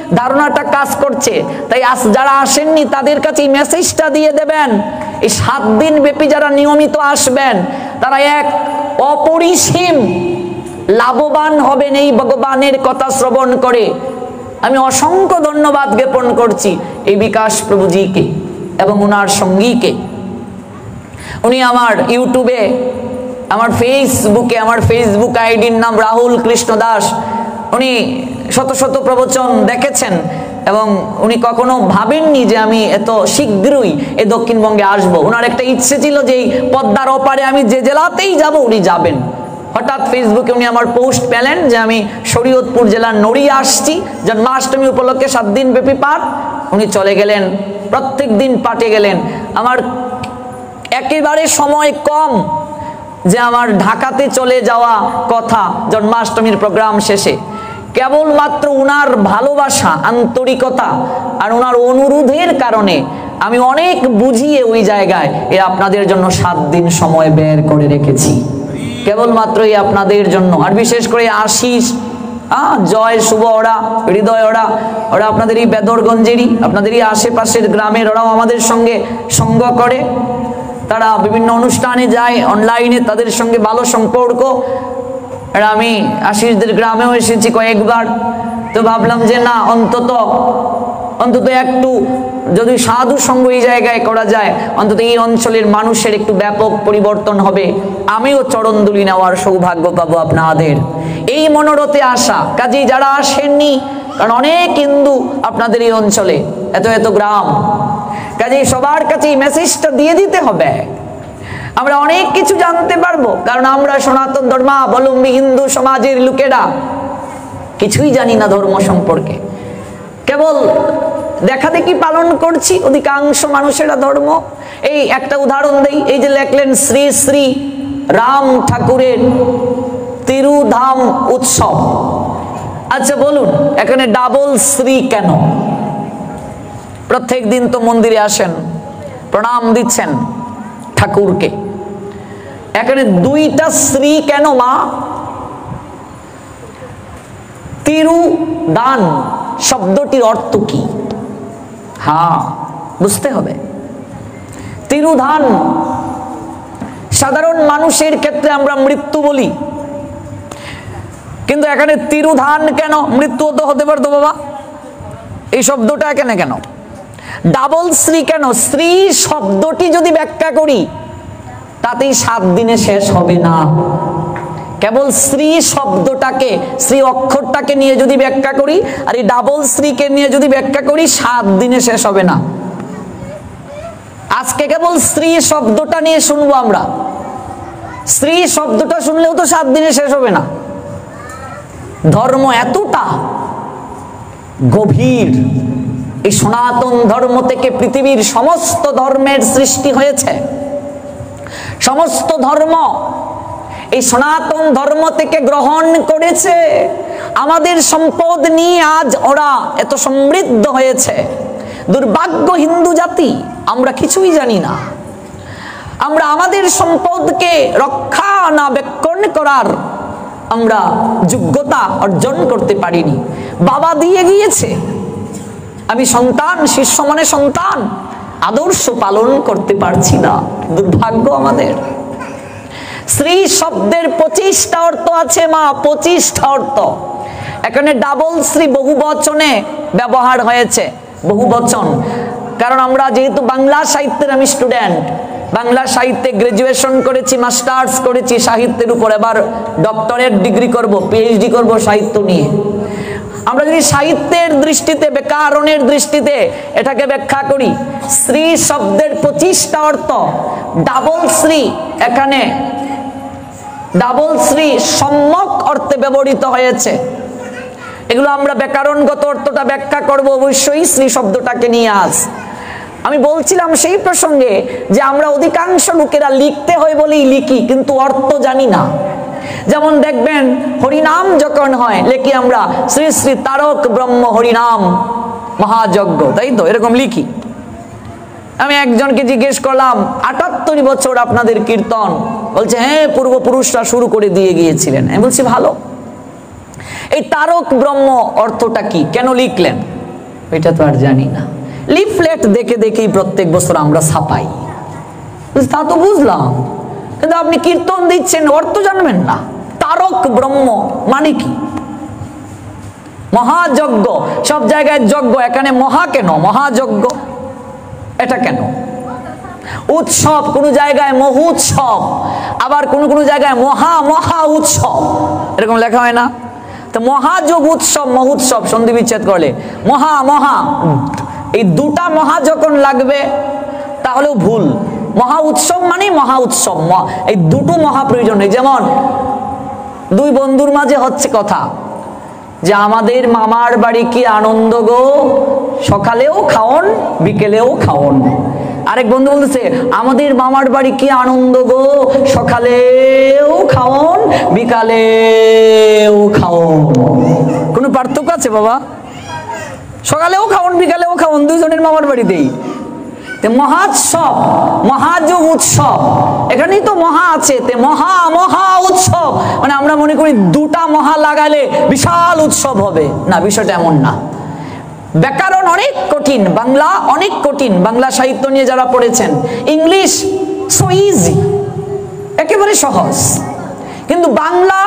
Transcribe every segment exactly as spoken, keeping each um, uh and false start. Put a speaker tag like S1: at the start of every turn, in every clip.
S1: ধারণাটা কাজ করছে। তাই আজ যারা আসেননি তাদের কাছে এই মেসেজটা দিয়ে দেবেন, এই সাত দিন ব্যাপী যারা নিয়মিত আসবেন তারা এক অপরিসীম লাভবান হবেন এই ভগবানের কথা শ্রবণ করে। আমি অসংখ্য ধন্যবাদ জ্ঞাপন করছি এই বিকাশ প্রভুজিকে এবং ওনার সঙ্গীকে। উনি আমার ইউটিউবে, আমার ফেসবুকে, আমার ফেসবুক আইডির নাম রাহুল কৃষ্ণ দাস, উনি শত শত প্রবচন দেখেছেন এবং উনি কখনো ভাবেননি যে আমি এত শীঘ্রই এই দক্ষিণবঙ্গে আসবো। ওনার একটা ইচ্ছে ছিল যে এই পদ্মার ওপারে আমি যে জেলাতেই যাব উনি যাবেন। হঠাৎ ফেসবুকে উনি আমার পোস্ট পেলেন যে আমি শরীয়তপুর জেলার নড়িয়া আসছি, জন্মাষ্টমী উপলক্ষে সাত দিন ব্যাপী পাঠ। উনি চলে গেলেন, প্রত্যেক দিন পাঠে গেলেন। আমার একেবারে সময় কম যে আমার ঢাকাতে চলে যাওয়া কথা জন্মাষ্টমীর প্রোগ্রাম শেষে। কেবলমাত্র উনার ভালোবাসা, আন্তরিকতা আর উনার অনুরোধের কারণে আমি অনেক বুঝিয়ে ওই জায়গায় এ আপনাদের জন্য সাত দিন সময় বের করে রেখেছি, কেবলমাত্রই আপনাদের জন্য। আর বিশেষ করে আশিস, আহ জয়, শুভ, ওরা হৃদয়, ওরা ওরা আপনাদের এই বেদরগঞ্জেরই, আপনাদের এই আশেপাশের গ্রামের, ওরাও আমাদের সঙ্গে সঙ্গ করে। তারা বিভিন্ন অনুষ্ঠানে যায় অনলাইনে, তাদের সঙ্গে ভালো সম্পর্ক। আর আমি আশিসদের গ্রামেও এসেছি কয়েকবার, তো ভাবলাম যে না, অন্তত অন্তত একটু যদি সাধু সঙ্গ এই জায়গায় করা যায়, অন্তত এই অঞ্চলের মানুষের একটু ব্যাপক পরিবর্তন হবে, আমিও চরণদুলি নেওয়ার সৌভাগ্য পাবো আপনাদের। এই মনোরথে আসা। কাজেই যারা আসেননি, কারণ অনেক হিন্দু আপনাদের এই অঞ্চলে, এত এত গ্রাম, কাজেই সবার কাছে এই মেসেজটা দিয়ে দিতে হবে। আমরা অনেক কিছু জানতে পারবো, কারণ আমরা সনাতন ধর্মাবলম্বী হিন্দু সমাজের লোকেরা কিছুই জানি না ধর্ম সম্পর্কে, কেবল দেখা দেখি পালন করছি অধিকাংশ মানুষেরা ধর্ম। এই একটা উদাহরণ দেই, এই যে লেখলেন শ্রী শ্রী রাম ঠাকুরের তিরুধাম উৎসব। আচ্ছা বলুন, এখানে ডাবল শ্রী কেন? প্রত্যেক দিন তো মন্দিরে আসেন, প্রণাম দিচ্ছেন ঠাকুরকে, এখানে দুইটা শ্রী কেন মা? তিরুদান শব্দটির অর্থ কি? হ্যাঁ, বুঝতে হবে। তিরুধান, সাধারণ মানুষের ক্ষেত্রে আমরা মৃত্যু বলি, কিন্তু এখানে তিরুধান কেন? মৃত্যু তো হতে পারতো বাবা, এই শব্দটা এখানে কেন? ডাবল শ্রী কেন? শ্রী শব্দটি যদি ব্যাখ্যা করি তাতেই সাত দিনে শেষ হবে না। কেবল শ্রী শব্দটাকে, শ্রী অক্ষরটাকে নিয়ে যদি ব্যাখ্যা করি আর এই ডাবল শ্রীকে নিয়ে যদি ব্যাখ্যা করি, সাত দিনে শেষ হবে না। আজকে কেবল শ্রী শব্দটা নিয়ে শুনবো আমরা, শ্রী শব্দটা শুনলেও তো সাত দিনে শেষ হবে না। ধর্ম এতটা গভীর, এই সনাতন ধর্ম থেকে পৃথিবীর সমস্ত ধর্মের সৃষ্টি হয়েছে। সমস্ত ধর্ম এই সনাতন ধর্ম থেকে গ্রহণ করেছে। আমাদের সম্পদ নিয়ে আজ ওরা এত সমৃদ্ধ হয়েছে। দুর্ভাগ্য হিন্দু জাতি, আমরা কিছুই জানি না। আমরা আমাদের সম্পদকে রক্ষণাবেক্ষণ করার আমরা যোগ্যতা অর্জন করতে পারিনি। বাবা দিয়ে গিয়েছে, আমি সন্তান, শিষ্য মানে সন্তান, আদর্শ পালন করতে পারছি না, দুর্ভাগ্য আমাদের। শ্রী শব্দের পঁচিশটা অর্থ আছে মা, পঁচিশটা অর্থ। এখানে ডাবল শ্রী বহু বচনে ব্যবহার হয়েছে, বহু বচন। কারণ আমরা যেহেতু বাংলা সাহিত্যের আমি স্টুডেন্ট, বাংলা সাহিত্যে গ্রাজুয়েশন করেছি, মাস্টার্স করেছি সাহিত্যের উপর, এবার ডক্টরেট ডিগ্রি করব, পিএইচডি করব সাহিত্য নিয়ে। আমরা যদি সাহিত্যের দৃষ্টিতে, ব্যাকরণের দৃষ্টিতে এটাকে ব্যাখ্যা করি, শ্রী শব্দের পঁচিশটা অর্থ। ডাবল শ্রী, এখানে ডাবল শ্রী সম্যক অর্থে ব্যবহৃত হয়েছে। এগুলো আমরা ব্যাকরণগত অর্থটা ব্যাখ্যা করব অবশ্যই শ্রী শব্দটাকে নিয়ে। আজ আমি বলছিলাম সেই প্রসঙ্গে যে আমরা অধিকাংশ লোকেরা লিখতে হয় বলেই লিখি, কিন্তু অর্থ জানি না। যেমন দেখবেন হরিনাম যখন হয়, লিখি আমরা শ্রী শ্রী তারক ব্রহ্ম হরিনাম মহাযজ্ঞ, তাই তো, এরকম লিখি। আমি একজনকে জিজ্ঞেস করলাম, আটাত্তর বছর আপনাদের কীর্তন? বলছে হ্যাঁ, পূর্বপুরুষরা শুরু করে দিয়ে গিয়েছিলেন। আমি বলছি ভালো, এই তারক ব্রহ্ম অর্থটা কি, কেন লিখলেন? এটা তো আর জানি না। লিফলেট দেখে দেখেই প্রত্যেক বছর আমরা ছাপাই, তা তো বুঝলাম, কিন্তু আপনি কীর্তন দিচ্ছেন অর্থ জানবেন না। তারক ব্রহ্ম মানে কি? মহাযজ্ঞ, সব জায়গায় যজ্ঞ, এখানে মহা কেন? মহাযজ্ঞ এটা কেন? উৎসব, কোন জায়গায় মহোৎসব, আবার কোন কোন জায়গায় মহা মহা উৎসব, এরকম লেখা হয় না? তো মহাযোগ উৎসব মহোৎসব সন্ধি বিচ্ছেদ করলে মহা মহা, এই দুটা মহা যখন লাগবে তাহলেও ভুল। মহা উৎসব মানে মহা উৎসব, এই দুটো মহা প্রয়োজন নেই। যেমন দুই বন্ধুর মাঝে হচ্ছে কথা যে আমাদের মামার বাড়ি কি আনন্দ গো, সকালেও খাওন বিকেলেও খাওন। আরেক বন্ধু বলতেছে আমাদের মামার বাড়ি কি আনন্দ গো, সকালেও খাওন বিকালেও খাওন। কোনো পার্থক্য আছে বাবা? সকালেও খাওন বিকালেও খাওন, দুজনের মামার বাড়িতেই। মহাৎসব, মহাযোগ উৎসব, এখানেই তো মহা আছে, তে মহা মহা উৎসব মানে আমরা মনে করি দুটা মহা লাগালে বিশাল উৎসব হবে, না, বিষয়টা এমন না। ব্যাকরণ অনেক কঠিন, বাংলা অনেক কঠিন। বাংলা সাহিত্য নিয়ে যারা পড়েছেন, ইংলিশ সো ইজি, একেবারে সহজ, কিন্তু বাংলা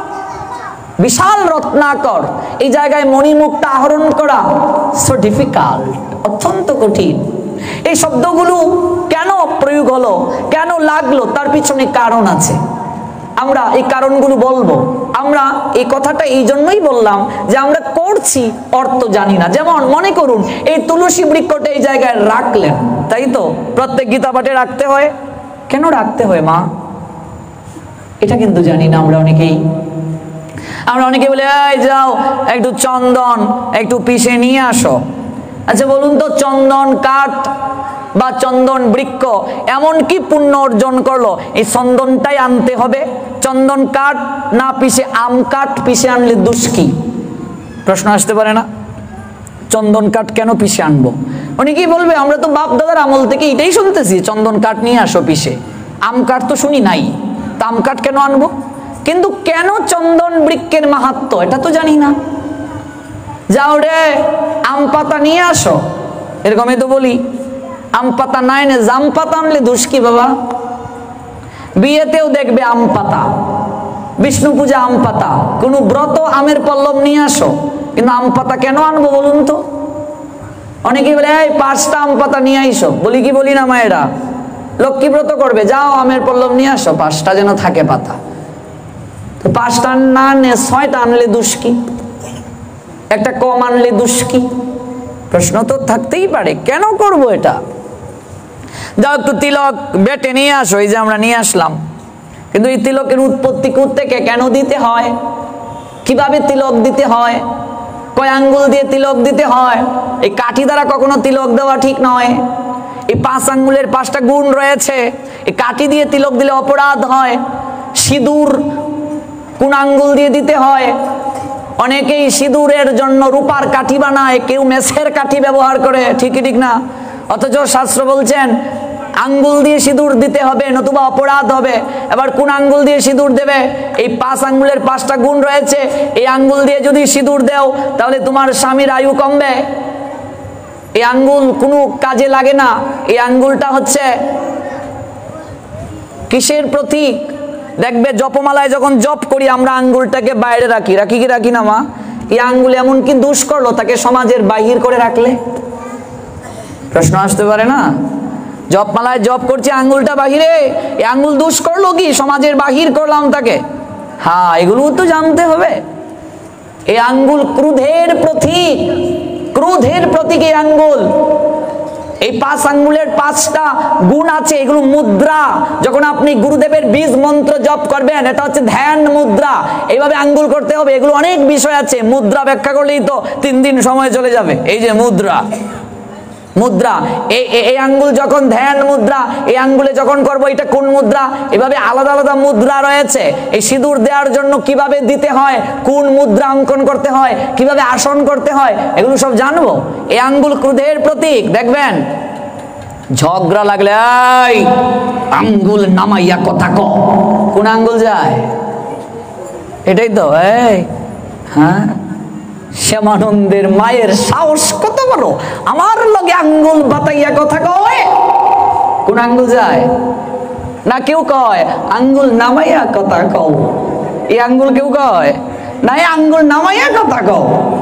S1: বিশাল রত্নাকর, এই জায়গায় মণিমুক্তা আহরণ করা সো ডিফিকাল্ট, অত্যন্ত কঠিন। এই শব্দগুলো কেন প্রয়োগ হলো, কেন লাগলো, তার পিছনে কারণ আছে। আমরা এই কারণগুলো বলবো। আমরা এই কথাটা এই জন্যই বললাম যে আমরা করছি অর্থ জানি না। যেমন মনে করুন এই তুলসী বৃক্ষটা এই জায়গায় রাখলেন, তাই তো প্রত্যেক গীতা পাঠে রাখতে হয়। কেন রাখতে হয় মা? এটা কিন্তু জানি না আমরা অনেকেই। আমরা অনেকে বলে এই যাও একটু চন্দন একটু পিষে নিয়ে আসো। আচ্ছা বলুন তো, চন্দন কাঠ বা চন্দন বৃক্ষ এমন কি পুণ্য অর্জন করলো এই চন্দনটাই আনতে হবে? চন্দন কাঠ না পিষে আম কাঠ পিষে আনলে দোষ কি? প্রশ্ন আসতে পারে না? চন্দন কাঠ কেন পিষে আনবো? অনেকেই বলবে আমরা তো বাপ দাদার আমল থেকে এটাই শুনতেছি, চন্দন কাঠ নিয়ে আসো পিষে, আম কাঠ তো শুনি নাই, তা আম কাঠ কেন আনবো? কিন্তু কেন চন্দন বৃক্ষের মাহাত্ম্য এটা তো জানি না। যাও রে আম পাতা নিয়ে আসো, এরকমই তো বলি। আম পাতা নাই না, জাম পাতা আনলে দোষ কি বাবা? বিয়েতেও দেখবে আম পাতা, বিষ্ণু পূজা আম পাতা, কোন ব্রত আমের পল্লব নিয়ে আসো, কিন্তু আম পাতা কেন আনবো বলুন তো? অনেকেই বলে এই পাঁচটা আম পাতা নিয়ে আইসো, বলি কি বলি না মায়েরা? লক্ষ্মী ব্রত করবে, যাও আমের পল্লব নিয়ে আসো, পাঁচটা যেন থাকে পাতা। তো পাঁচটা না আনে ছয়টা আনলে দোষ কি? একটা কম আনলে দোষ কি? প্রশ্ন তো থাকতেই পারে, কেন করব এটা? যাও একটু তিলক বেটে নিয়ে আসো, এই যে আমরা নিয়ে আসলাম, কিন্তু এই তিলকের উৎপত্তি কোত্থেকে, কেন দিতে হয়, কিভাবে তিলক দিতে হয়, কয় আঙ্গুল দিয়ে তিলক দিতে হয়? এই কাঠি দ্বারা কখনো তিলক দেওয়া ঠিক নয়। এই পাঁচ আঙ্গুলের পাঁচটা গুণ রয়েছে, এই কাঠি দিয়ে তিলক দিলে অপরাধ হয়। সিঁদুর কোন আঙ্গুল দিয়ে দিতে হয়? অনেকেই সিঁদুরের জন্য রূপার কাঠি বানায়, কেউ মেছের কাঠি ব্যবহার করে, ঠিকই ঠিক না? অথচ শাস্ত্র বলছেন আঙ্গুল দিয়ে সিঁদুর দিতে হবে, নতুবা অপরাধ হবে। এবার কোন আঙ্গুল দিয়ে সিঁদুর দেবে? এই পাঁচ আঙ্গুলের পাঁচটা গুণ রয়েছে, এই আঙ্গুল দিয়ে যদি সিঁদুর দেও তাহলে তোমার স্বামীর আয়ু কমবে। এই আঙ্গুল কোনো কাজে লাগে না। এই আঙ্গুলটা হচ্ছে কিসের প্রতীক? দেখবে জপমালায় যখন জপ করি আমরা আঙ্গুলটাকে বাইরে রাখি, রাখি কি রাখি না মা? এই আঙ্গুল এমন কি দোষ করলো তাকে সমাজের বাহির করে রাখলে? প্রশ্ন আসতে পারে না? জপমালায় জপ করছে আঙ্গুলটা বাহিরে, এই আঙ্গুল দোষ করলো কি? সমাজের বাহির করলাম তাকে। হ্যাঁ, এগুলো তো জানতে হবে। এই আঙ্গুল ক্রোধের প্রতীক, ক্রোধের প্রতীক এই আঙ্গুল। এই পাঁচ আঙ্গুলের পাঁচটা গুণ আছে, এগুলো মুদ্রা। যখন আপনি গুরুদেবের বীজ মন্ত্র জপ করবেন, এটা হচ্ছে ধ্যান মুদ্রা, এইভাবে আঙ্গুল করতে হবে। এগুলো অনেক বিষয় আছে, মুদ্রা ব্যাখ্যা করলেই তো তিন দিন সময় চলে যাবে। এই যে মুদ্রা, মুদ্রা এই এই আঙ্গুল যখন ধ্যান মুদ্রা, এই আঙ্গুলে যখন করব এটা কোন মুদ্রা, এভাবে আলাদা আলাদা মুদ্রা রয়েছে। এই সিঁদুর দেওয়ার জন্য কিভাবে দিতে হয়, কোন মুদ্রা অঙ্কন করতে হয়, কিভাবে আসন করতে হয়, এগুলো সব জানবো। এই আঙ্গুল ক্রোধের প্রতীক। দেখবেন ঝগড়া লাগলে এই আঙ্গুল নামাইয়া কথা ক, কোন আঙ্গুল যায়? এটাই তো এই, হ্যাঁ শ্যামানন্দের মায়ের সাহস কত বড়, আমার লগে আঙ্গুল বাতাইয়া কথা কয়। কোন আঙ্গুল যায় না, কেউ কয় আঙ্গুল নামাইয়া কথা কও, এই আঙ্গুল কেউ কয় না, এই আঙ্গুল নামাইয়া কথা কও,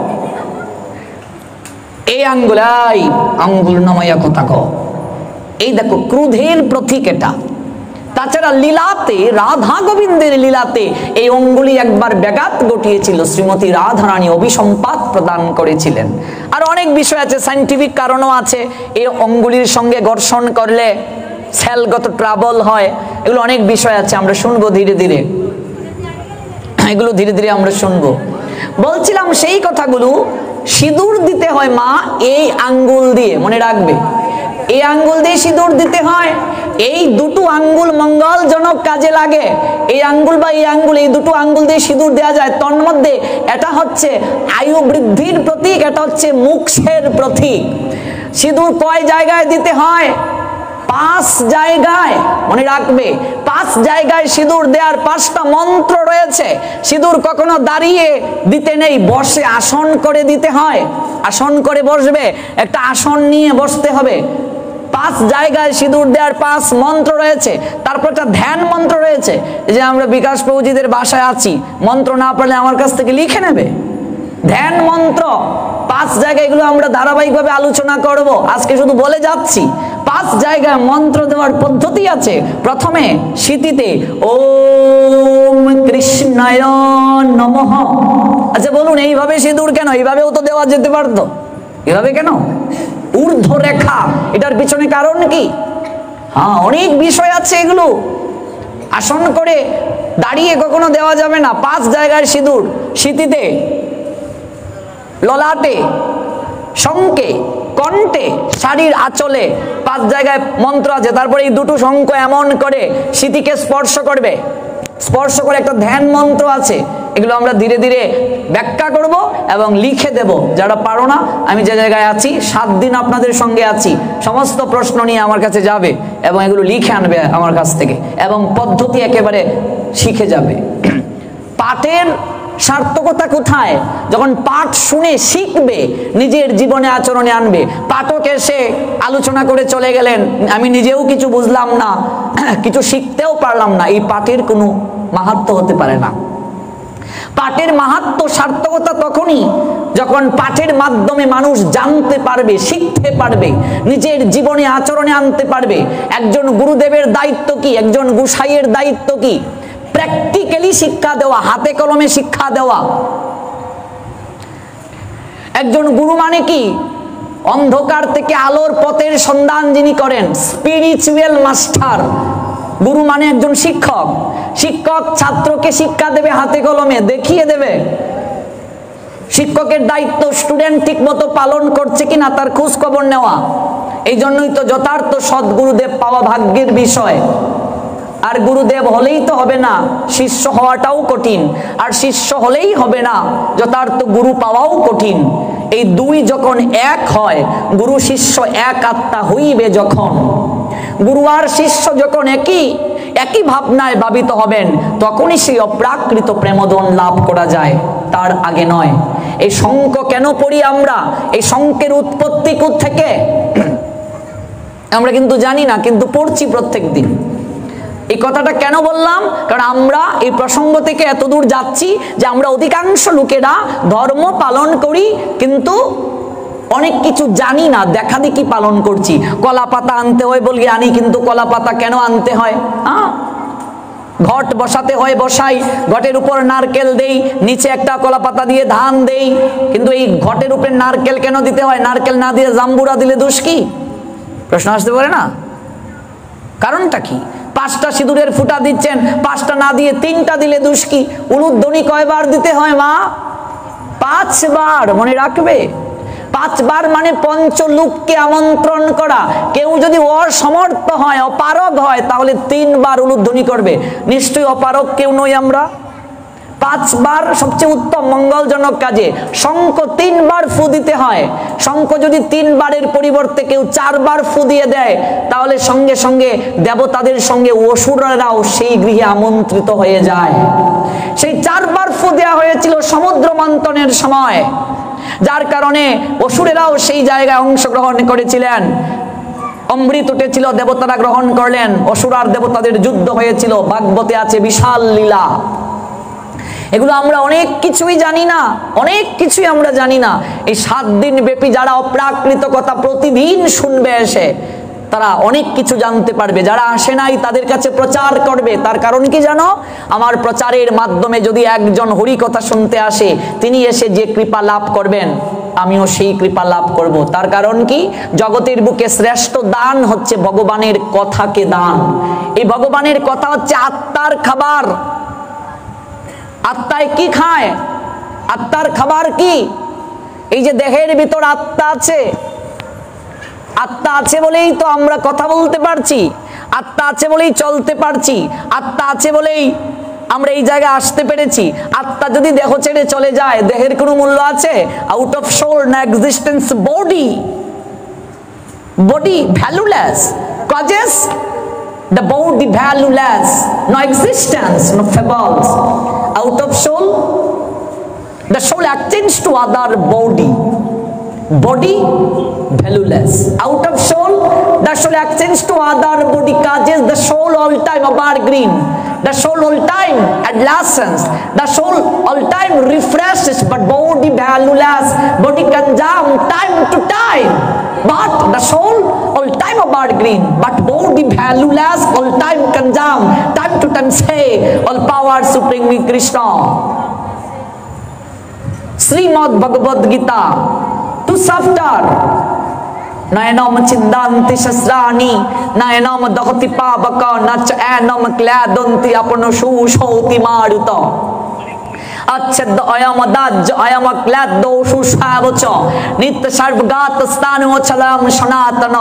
S1: এই আঙ্গুল আই আঙ্গুল নামাইয়া কথা কও। এই দেখো ক্রোধের প্রতীক এটা। তাছাড়া লীলাতে, রাধা গোবিন্দের লীলাতে এই অঙ্গুলি একবার ব্যাঘাত ঘটিয়েছিল, শ্রীমতী রাধারানী অভিসম্পাত প্রদান করেছিলেন। আর অনেক বিষয় আছে, সাইন্টিফিক কারণও আছে। এই অঙ্গুলির সঙ্গে ঘর্ষণ করলে সেলগত ট্রাবল হয়, এগুলো অনেক বিষয় আছে, আমরা শুনবো ধীরে ধীরে, এগুলো ধীরে ধীরে আমরা শুনবো। বলছিলাম সেই কথাগুলো, সিঁদুর দিতে হয় মা এই আঙ্গুল দিয়ে, মনে রাখবে, এই আঙ্গুল দিয়ে সিঁদুর দিতে হয়। এই দুটো আঙ্গুল মঙ্গলজনক কাজে লাগে। এই আঙ্গুল বা এই আঙ্গুল, এই দুটো আঙ্গুল দিয়ে সিঁদুর দেওয়া যায়। তন্মধ্যে মধ্যে এটা হচ্ছে আয়ু বৃদ্ধির প্রতীক, এটা হচ্ছে মুক্ষের প্রতীক। সিঁদুর কয় জায়গায় দিতে হয়? পাঁচ জায়গায়, মনে রাখবে। পাঁচ জায়গায় সিঁদুর দেওয়ার পাঁচটা মন্ত্র রয়েছে। সিঁদুর কখনো দাঁড়িয়ে দিতে নেই, বসে আসন করে দিতে হয়। আসন করে বসবে, একটা আসন নিয়ে বসতে হবে। পাঁচ জায়গায় সিঁদুর দেওয়ার পাঁচ মন্ত্র রয়েছে। তারপর একটা ধ্যান মন্ত্র রয়েছে, যে আমরা বিকাশ প্রভুজিদের বাসায় আছি, মন্ত্র না পারলে আমার কাছ থেকে লিখে নেবে। ধ্যান মন্ত্র পাঁচ জায়গায়, এগুলো আমরা ধারাবাহিকভাবে আলোচনা করব, আজকে শুধু বলে যাচ্ছি। পাঁচ জায়গায় মন্ত্র দেওয়ার পদ্ধতি আছে। প্রথমে সিঁথিতে ওম কৃষ্ণায় নমঃ। আচ্ছা বলুন, এইভাবে সিঁদুর কেন? এইভাবেও তো দেওয়া যেতে পারতো, এভাবে কেন? ঊর্ধ্ব রেখা, এটার পিছনে কারণ কি? হ্যাঁ, অনেক বিষয় আছে এগুলো। আসন করে দাঁড়িয়ে কখনো দেওয়া যাবে না। পাঁচ জায়গায় সিঁদুর, সিঁথিতে, ললাটে, শঙ্কে, কণ্ঠে, শাড়ির আঁচলে, পাঁচ জায়গায় মন্ত্র আছে। তারপরে এই দুটো শঙ্খ এমন করে সিঁথিকে স্পর্শ করবে, স্পর্শ করে একটা ধ্যান মন্ত্র আছে। এগুলো আমরা ধীরে ধীরে ব্যাখ্যা করব এবং লিখে দেব। যারা পারো না, আমি যে জায়গায় আছি, সাত দিন আপনাদের সঙ্গে আছি, সমস্ত প্রশ্ন নিয়ে আমার কাছে যাবে এবং এগুলো লিখে আনবে আমার কাছ থেকে, এবং পদ্ধতি একেবারে শিখে যাবে। পাঠের সার্থকতা কোথায়? যখন পাঠ শুনে শিখবে, নিজের জীবনে আচরণে আনবে। পাঠক এসে আলোচনা করে চলে গেলেন, আমি নিজেও কিছু বুঝলাম না, কিছু শিখতেও পারলাম না, এই পাঠের কোনো মাহাত্ম্য হতে পারে না। পাঠের মাহাত্ম্য, সার্থকতা তখনই যখন পাঠের মাধ্যমে মানুষ জানতে পারবে, শিখতে পারবে, নিজের জীবনে আচরণে আনতে পারবে। একজন গুরুদেবের দায়িত্ব কি? একজন গোসাইয়ের দায়িত্ব কি? প্র্যাকটিক্যালি শিক্ষা দেওয়া, হাতে কলমে শিক্ষা দেওয়া। একজন গুরু মানে কি? অন্ধকার থেকে আলোর পথের সন্ধান যিনি করেন, স্পিরিচুয়াল মাস্টার। গুরু মানে একজন শিক্ষক। শিক্ষক ছাত্রকে শিক্ষা দেবে, হাতে কলমে দেখিয়ে দেবে। শিক্ষকের দায়িত্ব স্টুডেন্ট ঠিক মতো পালন করছে কিনা তার খোঁজ খবর নেওয়া। এই জন্যই তো যথার্থ সদ্গুরুদেব পাওয়া ভাগ্যের বিষয়। আর গুরুদেব হলেই তো হবে না, শিষ্য হওয়াটাও কঠিন। আর শিষ্য হলেই হবে না, যথার্থ গুরু পাওয়াও কঠিন। এই দুই যখন এক হয়, গুরু শিষ্য এক আত্মা হইবে যখন, গুরু আর শিষ্য যখন একই একই ভাবনায় ভাবিত হবেন, তখনই সেই অপ্রাকৃত প্রেমদন লাভ করা যায়, তার আগে নয়। এই শঙ্খ কেন পড়ি আমরা? এই শঙ্খের উৎপত্তি কোত্থেকে আমরা কিন্তু জানি না, কিন্তু পড়ছি প্রত্যেক দিন। এই কথাটা কেন বললাম? কারণ আমরা এই প্রসঙ্গ থেকে এত দূর যাচ্ছি যে আমরা অধিকাংশ লোকেরা ধর্ম পালন করি, কিন্তু অনেক কিছু জানি না, দেখা দেখি পালন করছি। কলা পাতা আনতে হয় বলি আনি, কিন্তু কলা পাতা কেন আনতে হয়? হ্যাঁ, ঘট বসাতে হয়, বসাই, ঘটের উপর নারকেল দেই, নিচে একটা কলা পাতা দিয়ে ধান দেই, কিন্তু এই ঘটের উপরে নারকেল কেন দিতে হয়? নারকেল না দিয়ে জাম্বুরা দিলে দোষ কি? প্রশ্ন আসতে পারে না? কারণটা কি? পাঁচটা সিঁদুরের ফুটা দিচ্ছেন, পাঁচটা না দিয়ে তিনটা দিলে দোষ কি? উলুধ্বনি কয়বার দিতে হয় মা? পাঁচবার, মনে রাখবে। পাঁচবার মানে পঞ্চলোককে আমন্ত্রণ করা। কেউ যদি অসমর্থ হয়, অপারগ হয়, তাহলে তিনবার উলুধ্বনি করবে। নিশ্চয়ই অপারগ কেউ নই আমরা। পাঁচবার সবচেয়ে উত্তম মঙ্গলজনক কাজে শঙ্খ তিনবার ফু দিতে হয়। শঙ্খ যদি তিনবারের পরিবর্তে কেউ চারবার ফু দিয়ে দেয়, তাহলে সঙ্গে সঙ্গে দেবতাদের সঙ্গে অসুররাও সেই গৃহে আমন্ত্রিত হয়ে যায়। সেই চারবার ফু দেওয়া হয়েছিল সমুদ্র মন্থনের সময়, যার কারণে অসুরেরাও সেই জায়গায় অংশগ্রহণ করেছিলেন। অমৃত উঠেছিল, দেবতারা গ্রহণ করলেন, অসুর আর দেবতাদের যুদ্ধ হয়েছিল। ভাগবতে আছে বিশাল লীলা। এগুলো আমরা অনেক কিছুই জানি না, অনেক কিছুই আমরা জানি না। এই সাত দিন ব্যাপী যারা অপ্রাকৃত কথা প্রতিদিন শুনবে এসে, তারা অনেক কিছু জানতে পারবে। যারা আসে নাই তাদের কাছে প্রচার করবে। তার কারণ কি জানো? আমার প্রচারের মাধ্যমে যদি একজন হরি কথা শুনতে আসে, তিনি এসে যে কৃপা লাভ করবেন, আমিও সেই কৃপা লাভ করব। তার কারণ কি? জগতের বুকে শ্রেষ্ঠ দান হচ্ছে ভগবানের কথাকে দান। এই ভগবানের কথা হচ্ছে আত্মার খাবার। আত্মায় কি খায়? আত্মার খাবার কি? এই যে দেহের ভিতর আত্মা আছে, আত্মা আছে বলেই তো আমরা কথা বলতে পারছি, আত্মা আছে বলেই চলতে পারছি, আত্মা আছে বলেই আমরা এই জায়গায় আসতে পেরেছি। আত্মা যদি দেহ ছেড়ে চলে যায়, দেহের কোনো মূল্য আছে? আউট অফ সোল না existence body, body valueless, causes the body valueless, no existence, no fables. Out of soul, the soul attains to other body, body valueless. Out of soul, the soul attains to other body, causes the soul all time evergreen, the soul all time adolescence, the soul all time refreshes, but body valueless, body consume time to time. But the soul all time evergreen, but body valueless, all time consume, time to time say, all power supreme Krishna. Srimad Bhagavad Gita, two chapter. Nayanam chindanti shasrani, nayanam dahati pavaka, nach anam kladanti apano shushoti maruta. अच्छेद अयम दाज अयम क्लादो सुशावच नित्य सर्वगात स्थानो चलम सनातन.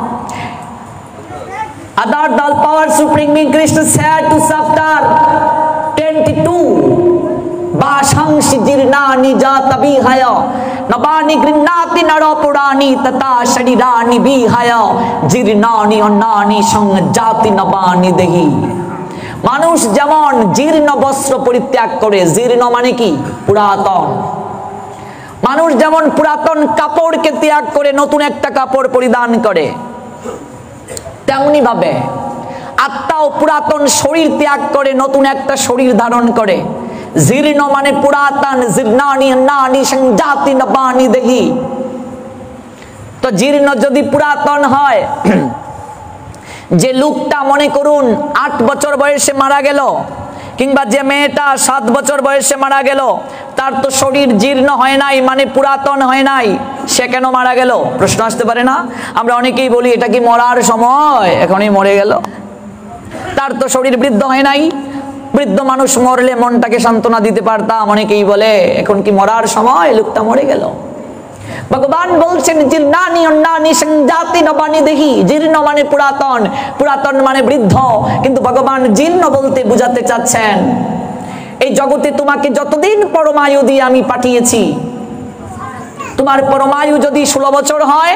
S1: Other the power supreme Krishna said to chapter twenty-two, Bashangshi jirnani jata bihaya nabani grinnati narapurani tata sharirani bihaya jirnani onnani sang jati nabani dehi. মানুষ যেমন জীর্ণ বস্ত্র পরিত্যাগ করে, জীর্ণ মানে কি? পুরাতন। মানুষ যেমন পুরাতন কাপড়কে ত্যাগ করে নতুন একটা কাপড় পরিধান করে, তেমনি ভাবে আত্মাও পুরাতন শরীর ত্যাগ করে নতুন একটা শরীর ধারণ করে। জীর্ণ মানে পুরাতন, জীর্ণানি নানি সংজাতি নবানি দেহি। তো জীর্ণ যদি পুরাতন হয়, যে লোকটা মনে করুন আট বছর বয়সে মারা গেল, কিংবা যে মেয়েটা সাত বছর বয়সে মারা গেল, তার তো শরীর জীর্ণ হয় নাই, মানে পুরাতন হয় নাই, সে কেন মারা গেল? প্রশ্ন আসতে পারে না? আমরা অনেকেই বলি এটা কি মরার সময়, এখনই মরে গেল। তার তো শরীর বৃদ্ধ হয় নাই। বৃদ্ধ মানুষ মরলে মনটাকে সান্ত্বনা দিতে পারতাম, অনেকেই বলে এখন কি মরার সময়, লোকটা মরে গেল। ভগবান বলছেন জীর্ণানি অন্নানি সংজাতি নবানি দেহি। জীর্ণ মানে পুরাতন, পুরাতন মানে বৃদ্ধ, কিন্তু ভগবান জীর্ণ বলতে বুঝাতে চাচ্ছেন এই জগতে তোমাকে যতদিন পরমায়ু দিয়ে আমি পাঠিয়েছি, তোমার পরমায়ু যদি ষোলো বছর হয়,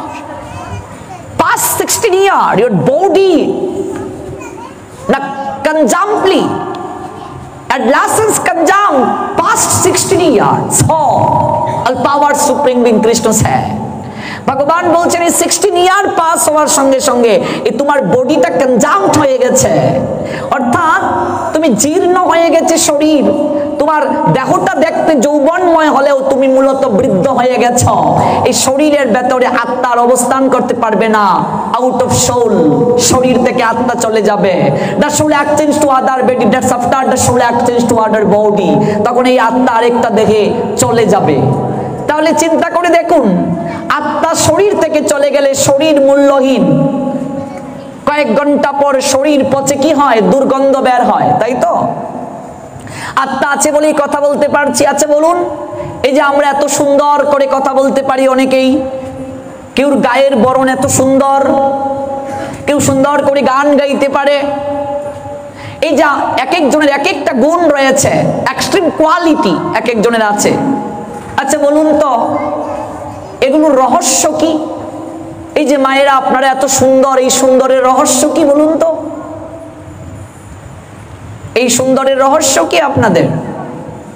S1: past sixteen year your body na conjumptly adolescence conjunct past sixteen years. So all power supreme being Krishna said. ভগবান বলছেন এই সিক্সটিন ইয়ার পাস হওয়ার সঙ্গে সঙ্গে এই তোমার বডিটা কনজাম্পট হয়ে গেছে, অর্থাৎ তুমি জীর্ণ হয়ে গেছে শরীর। তোমার দেহটা দেখতে যৌবনময় হলেও তুমি মূলত বৃদ্ধ হয়ে গেছ। এই শরীরের ভেতরে আত্মার অবস্থান করতে পারবে না। আউট অফ সোল, শরীর থেকে আত্মা চলে যাবে। The soul exchange to other body, that's after the soul exchange to other body. তখন এই আত্মা আরেকটা দেহে চলে যাবে। তাহলে চিন্তা করে দেখুন, আত্মা শরীর থেকে চলে গেলে শরীর মূল্যহীন। কয়েক ঘন্টা পর শরীর পচে কি হয়? দুর্গন্ধ বের হয়, তাই তো? আত্মা আছে বলেই কথা বলতে পারছি। আছে বলুন, এই যে আমরা এত সুন্দর করে কথা বলতে পারি অনেকেই, কেউর গায়ের বরণ এত সুন্দর, কেউ সুন্দর করে গান গাইতে পারে। এই যা এক একজনের এক একটা গুণ রয়েছে, এক্সট্রিম কোয়ালিটি এক একজনের আছে। আচ্ছা বলুন তো, এগুলোর রহস্য কি? এই যে মায়েরা আপনারা এত সুন্দর, এই সুন্দরের রহস্য কি বলুন তো? এই সুন্দরের রহস্য কি আপনাদের?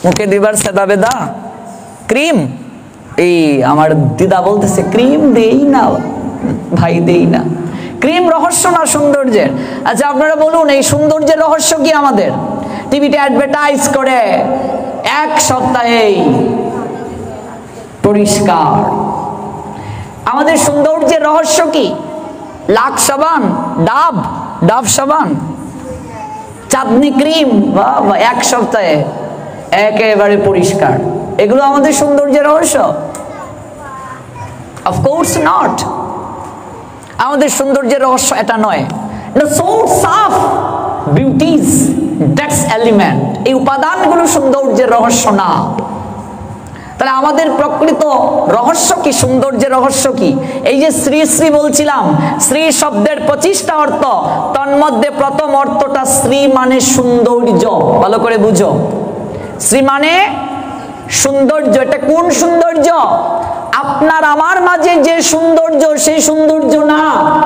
S1: মুখে দিবার সেদা বেদা ক্রিম, এই আমার দিদা বলতেছে ক্রিম দেই না ভাই, দেই না। ক্রিম রহস্য না সৌন্দর্যের? আচ্ছা আপনারা বলুন, এই সৌন্দর্যের রহস্য কি? আমাদের টিভিতে অ্যাডভার্টাইজ করে এক সপ্তাহেই পরিষ্কার। আমাদের সৌন্দর্যের রহস্য কি? লাক্স সাবান, ডাব ডাব সাবান, চাঁদনি ক্রিম, বাবা এক সপ্তাহে একেবারে পরিষ্কার। এগুলো আমাদের সৌন্দর্যের রহস্য? Of course not. আমাদের সৌন্দর্যের রহস্য এটা নয়। The source of beauties, that's element, এই উপাদানগুলো সৌন্দর্যের রহস্য না। তাহলে আমাদের প্রকৃত রহস্য কি? সৌন্দর্যের রহস্য কি? এই যে শ্রী শ্রী বলছিলাম, শ্রী শব্দের পঁচিশটা অর্থ, তন্মধ্যে প্রথম অর্থটা শ্রী মানে সৌন্দর্য। ভালো করে বুঝো, শ্রী মানে সৌন্দর্য। এটা কোন সৌন্দর্য? আপনার আমার মাঝে যে সৌন্দর্য সেই সৌন্দর্য না।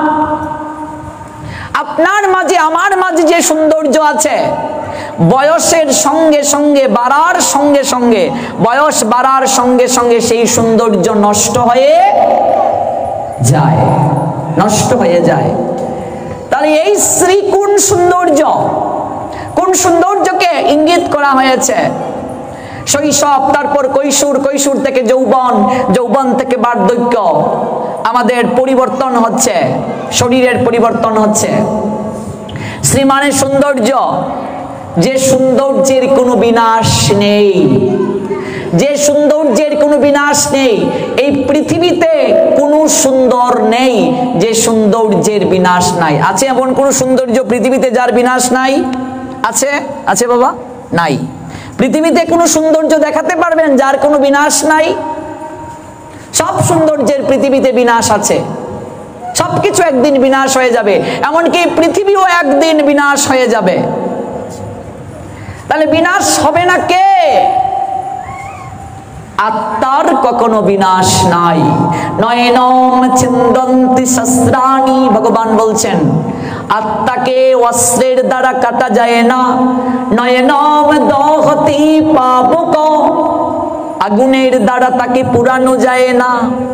S1: আপনার মাঝে আমার মাঝে যে সৌন্দর্য আছে, বয়সের সঙ্গে সঙ্গে বাড়ার সঙ্গে সঙ্গে বয়স বাড়ার সঙ্গে সঙ্গে সেই সৌন্দর্য নষ্ট হয়ে যায়, নষ্ট হয়ে যায়। তাহলে এই শ্রী কোন সৌন্দর্য? কোন সৌন্দর্যকে ইঙ্গিত করা হয়েছে? শৈশব, তারপর কৈশোর, কৈশোর থেকে যৌবন, যৌবন থেকে বার্ধক্য। আমাদের পরিবর্তন হচ্ছে, শরীরের পরিবর্তন হচ্ছে। শ্রী মানে সৌন্দর্য, যে সৌন্দর্যের কোনো বিনাশ নেই, যে সৌন্দর্যের কোনো বিনাশ নেই। এই পৃথিবীতে কোনো সুন্দর নেই যে সৌন্দর্যের বিনাশ নাই। আছে এমন কোন সৌন্দর্য পৃথিবীতে যার বিনাশ নাই? আছে? আছে বাবা? নাই। পৃথিবীতে কোনো সৌন্দর্য দেখাতে পারবেন যার কোনো বিনাশ নাই? সব সৌন্দর্যের পৃথিবীতে বিনাশ আছে। সবকিছু একদিন বিনাশ হয়ে যাবে, এমনকি পৃথিবীও একদিন বিনাশ হয়ে যাবে। তাহলে বিনাশ হবে না কে? আত্মার কখনো বিনাশ নাই। নয়নম ছিন্দন্তি শস্ত্রাণি, ভগবান বলছেন আত্মাকে অস্ত্রের দ্বারা কাটা যায় না। নয়নম দহতি পাবক, আগুনের দ্বারা তাকে পুরানো যায় না।